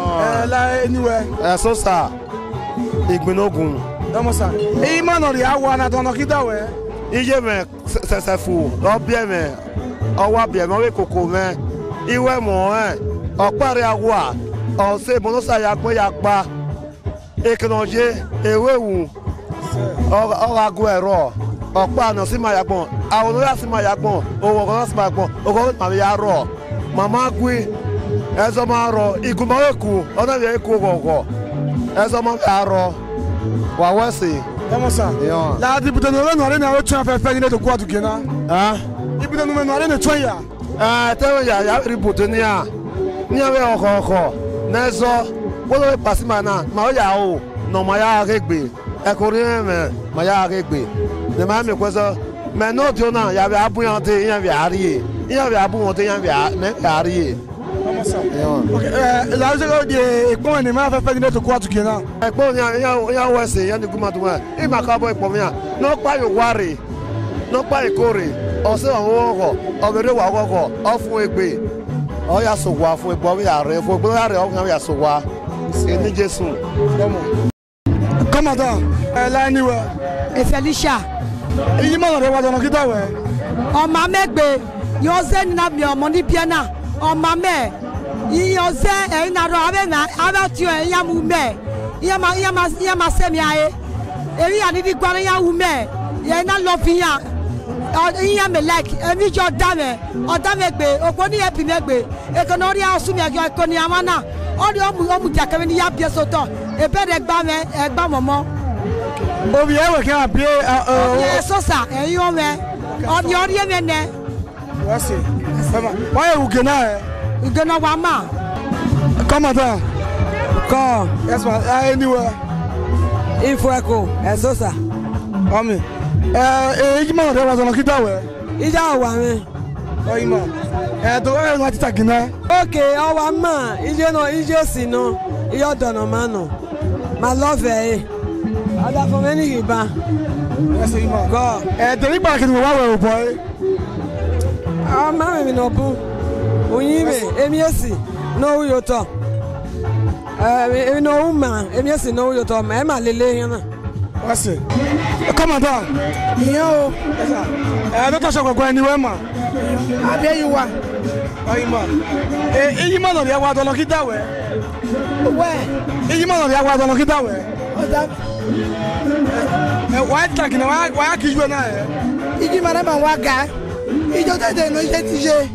Like anywhere. So sir. Igbinogun. Damosa. Man on the hour na don kita we. Ije me se fu. Lo bie me. Owa bie me we koko me. Iwe mo Opare awa. O se bonosa ya gbe ya pa. Eknoje ewewu. O ago ero. Ọ̀pá àná sí máa yàgbọ́n àwọn olóyà sí máa yàgbọ́n owó ọ̀gá náà sí máa yàgbọ́n ọgọ́ màmí yà rọ̀ màmá gbé ẹ̀zọ́ máa rọ̀ igun máa wẹ̀kú ọ̀nà ìyẹn kú ọ̀gọ̀ ẹ̀zọ́ máa yà rọ̀ wà wẹ́sì. Damosa. Láti ibùdó ní ọ̀rẹ́ nàárẹ̀ náà ó tún afẹ́fẹ́ nílé tó kú àtúnkè náà. Ibùdó ní nàárẹ̀ náà tún yà. Tẹ́wọ̀n yà yà rí bùtù ní à ní àwẹ̀ ọ̀kọ̀ọ̀kọ̀ n'ẹ̀zọ́ wọ́n pàṣẹ màá náà màá yà ó nà màá yà rẹ̀gbẹ̀ ẹ̀kọ́rin mẹ́ màá yà rẹ̀gbẹ̀. The man me kwesa me no dio na ya be abu yan te yan be ariye yan be abu won te yan be ariye. Okay, la je go de ekpon ni ma fe ni to ko atuke na. Ekpon yan wese yan ni guma tuma e ma ka boy ekpon yan no pa yo ware no pa ikore o se won wo o bere wa wo o fun egbe o ya so wa fun egbo ya re fun egbo ya re o ya so wa ni Jesu. Come on la anywhere. Felicia. Iyi mo re wa don kita we. O ma megbe yo ze ni na mi omo ni biena. O ma me. Yi yo ze e na ro abe na aba ti o ya mu me. Ya ma se mi aye. Eri ya ni bi gwa ya wu me. Ye na lo fi ya. Ya me like e mi jo da me. O da me gbe opo ni e bi me gbe. E ko no ri asu mi ajo ko ni amana. O ri o mu jakere ni ya bi so to. E be de gba me e gba momo. Obi ewe kan apie sosa eyin ome odi ori emene wasi mama why ugena ugena wa ma come on come yes ma anywhere info echo sosa ami ejima re wa zona kita we ija wa mi oyimo to we wa tita gina okay o wa ma ije si no iyo dono ma no ma love Ada for many riba. Yes, Ima. Go. Tori gba kini wa we boy. Ma me no bu. Oyin me, emi esi no uyo to. Emi no uma, emi esi no uyo to, ma lele yan na. Wasi. Come on down. Yo. Yes sir. Don't touch go anywhere ma. Abi you wa. Oyimo. Iyimo no ya wa do lo kita we. We. Iyimo no ya wa do lo kita we. Oda Why talking? Why kiss you now? Iji mana ba waga. Ijo tete no ije tije.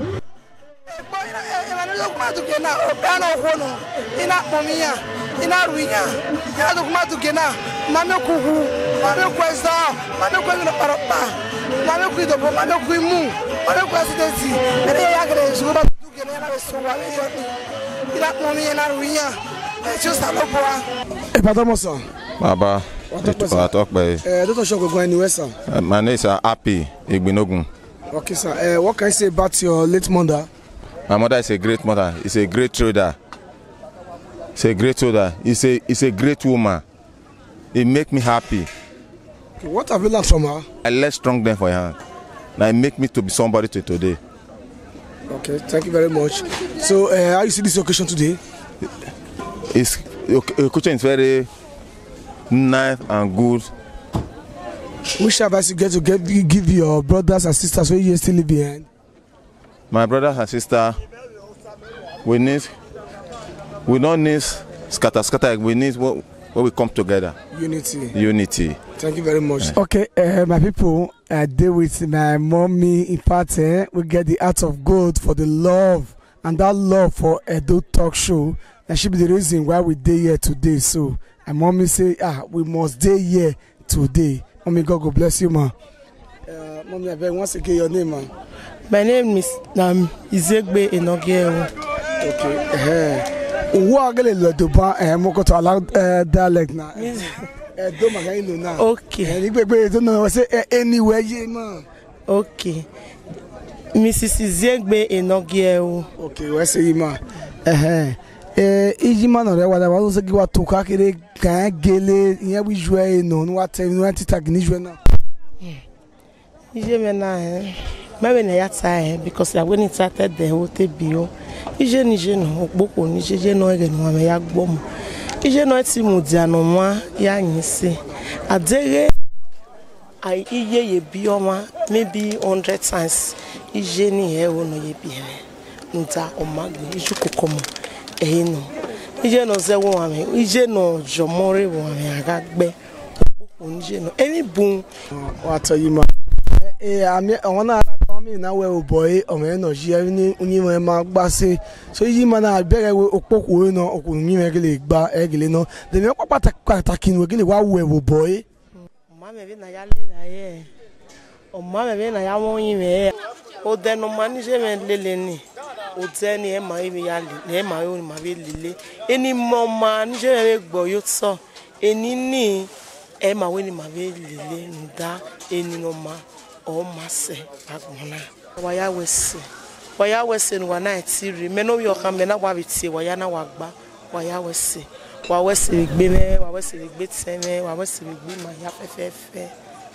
Kuma tu kena o kana hono ina pomiya ina ruinya ya do kuma tu kena mame kuhu mame kwesa mame kwena paropa mame kuido po mame kuimu mame kwasidensi ere ya gre suba tu kena na suba ina pomiya ina ruinya e chusa lopoa e pardon son baba talk by Dr. Shoko go anywhere sir. My name is Happy Igbinogun. Okay sir, what can you say about your late mother? My mother is a great mother. It's a great trader. It's a great trader. It's a great woman. It makes me happy. Okay, what have you learned from her? I learned strong then for her. Now it make me to be somebody today. Okay, thank you very much. So, how you see this occasion today? The occasion is very nice and good. Which advice you get to give your brothers and sisters where you still live behind? My brothers and sisters, we don't need scatter. We need what we come together. Unity. Thank you very much. Okay, my people, I deal with my mommy. In fact, we get the heart of gold for the love and that love for Edo Talk Show. That should be the reason why we dey here today. So, and mommy say, we must dey here today. Mommy, God bless you, ma. Mommy, I beg once again your name, ma. My name is Izegbe Enogie. Okay. Who are going to do dialect now? Okay. Anywhere, okay. Mrs. Izegbe Enogie. Okay, where say you, ma? Iji man ọ̀rẹ́ wa da wa so gi wa to ka kere kan gele ìyẹn wi ju e no ni wa te ni wa ti tag ni ju na. Ije me na me na ya ta because I when it started the whole bio. Ije ni je no opoko ni je no ege no me ya gbo mu. Ije no ti mu dia no wa ya yin se. Adere ai iye ye bi oma maybe 100 times. Ije ni e wo no ye bi he. Nta o magni iju kokomo. No, ije no ze wo ame, ije no jomore wo ame agagbe. Onje no any boom what you ma. Ami won ara gba mi na we o boy o me no ji ni unyi mo ma gba se. So yi ma na bere we opoku no okun mi me gele gba egele no. De me pataki ni we gele wa we o boy. Ma me bi na ya le la ye. O ma me bi na ya won yin me. O de no ma ni je me lele ni. Oteni e ma imi ya le e ma yo ni ma be lele eni mo ma ni je me gbo yo so eni ni e ma we ni ma be lele nda eni no ma o ma se agbona wa ya wese no wa na tiri me no yo kan me na wa bitie wa ya na wa gba wa ya wese gbe me wa wese gbe teme wa wese gbe ma ya fefefe.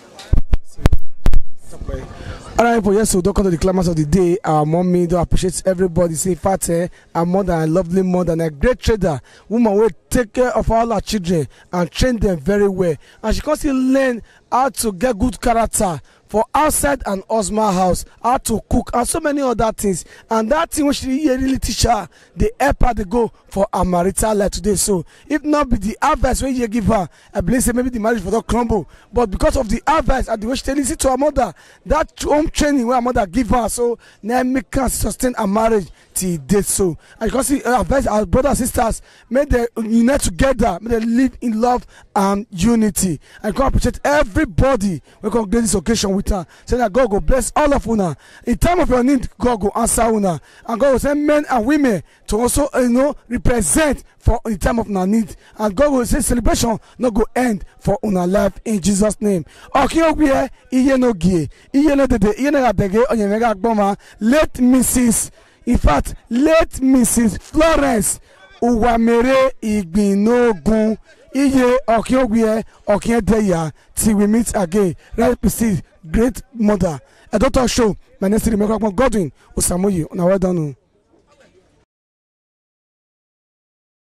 Alright, yes, so don't come to the climax of the day. Our mommy do appreciate everybody. Say, Fat, a mother, a lovely mother, and a great trader. Woman will take care of all our children and train them very well. And she can still learn how to get good character for outside and Osma house, how to cook, and so many other things. And that thing which she really teach her, they help her to go for a marital life today. So, if not be the advice when you give her, I believe say maybe the marriage will not crumble. But because of the advice and the way she listen to her mother, that home training where her mother give her, so now make her sustain a marriage till date. So, and you can see advice our brothers and sisters, may they unite together, may they live in love and unity. And God appreciate everybody. We can get this occasion with her. Say that God will bless all of una. In time of your need, God will answer una. And God will send men and women to also, represent for in time of una need. And God will say celebration not go end for una life in Jesus' name. Okay, iye no gie, iye no dede, iye no adege, onye mega gboma. Let Mrs. In fact, let Mrs. Florence Uwamere Igbinogun iye okie deya till we meet again. Right, proceed, great mother. A Dr. Show. My name is Godwin Osamoye. Well done.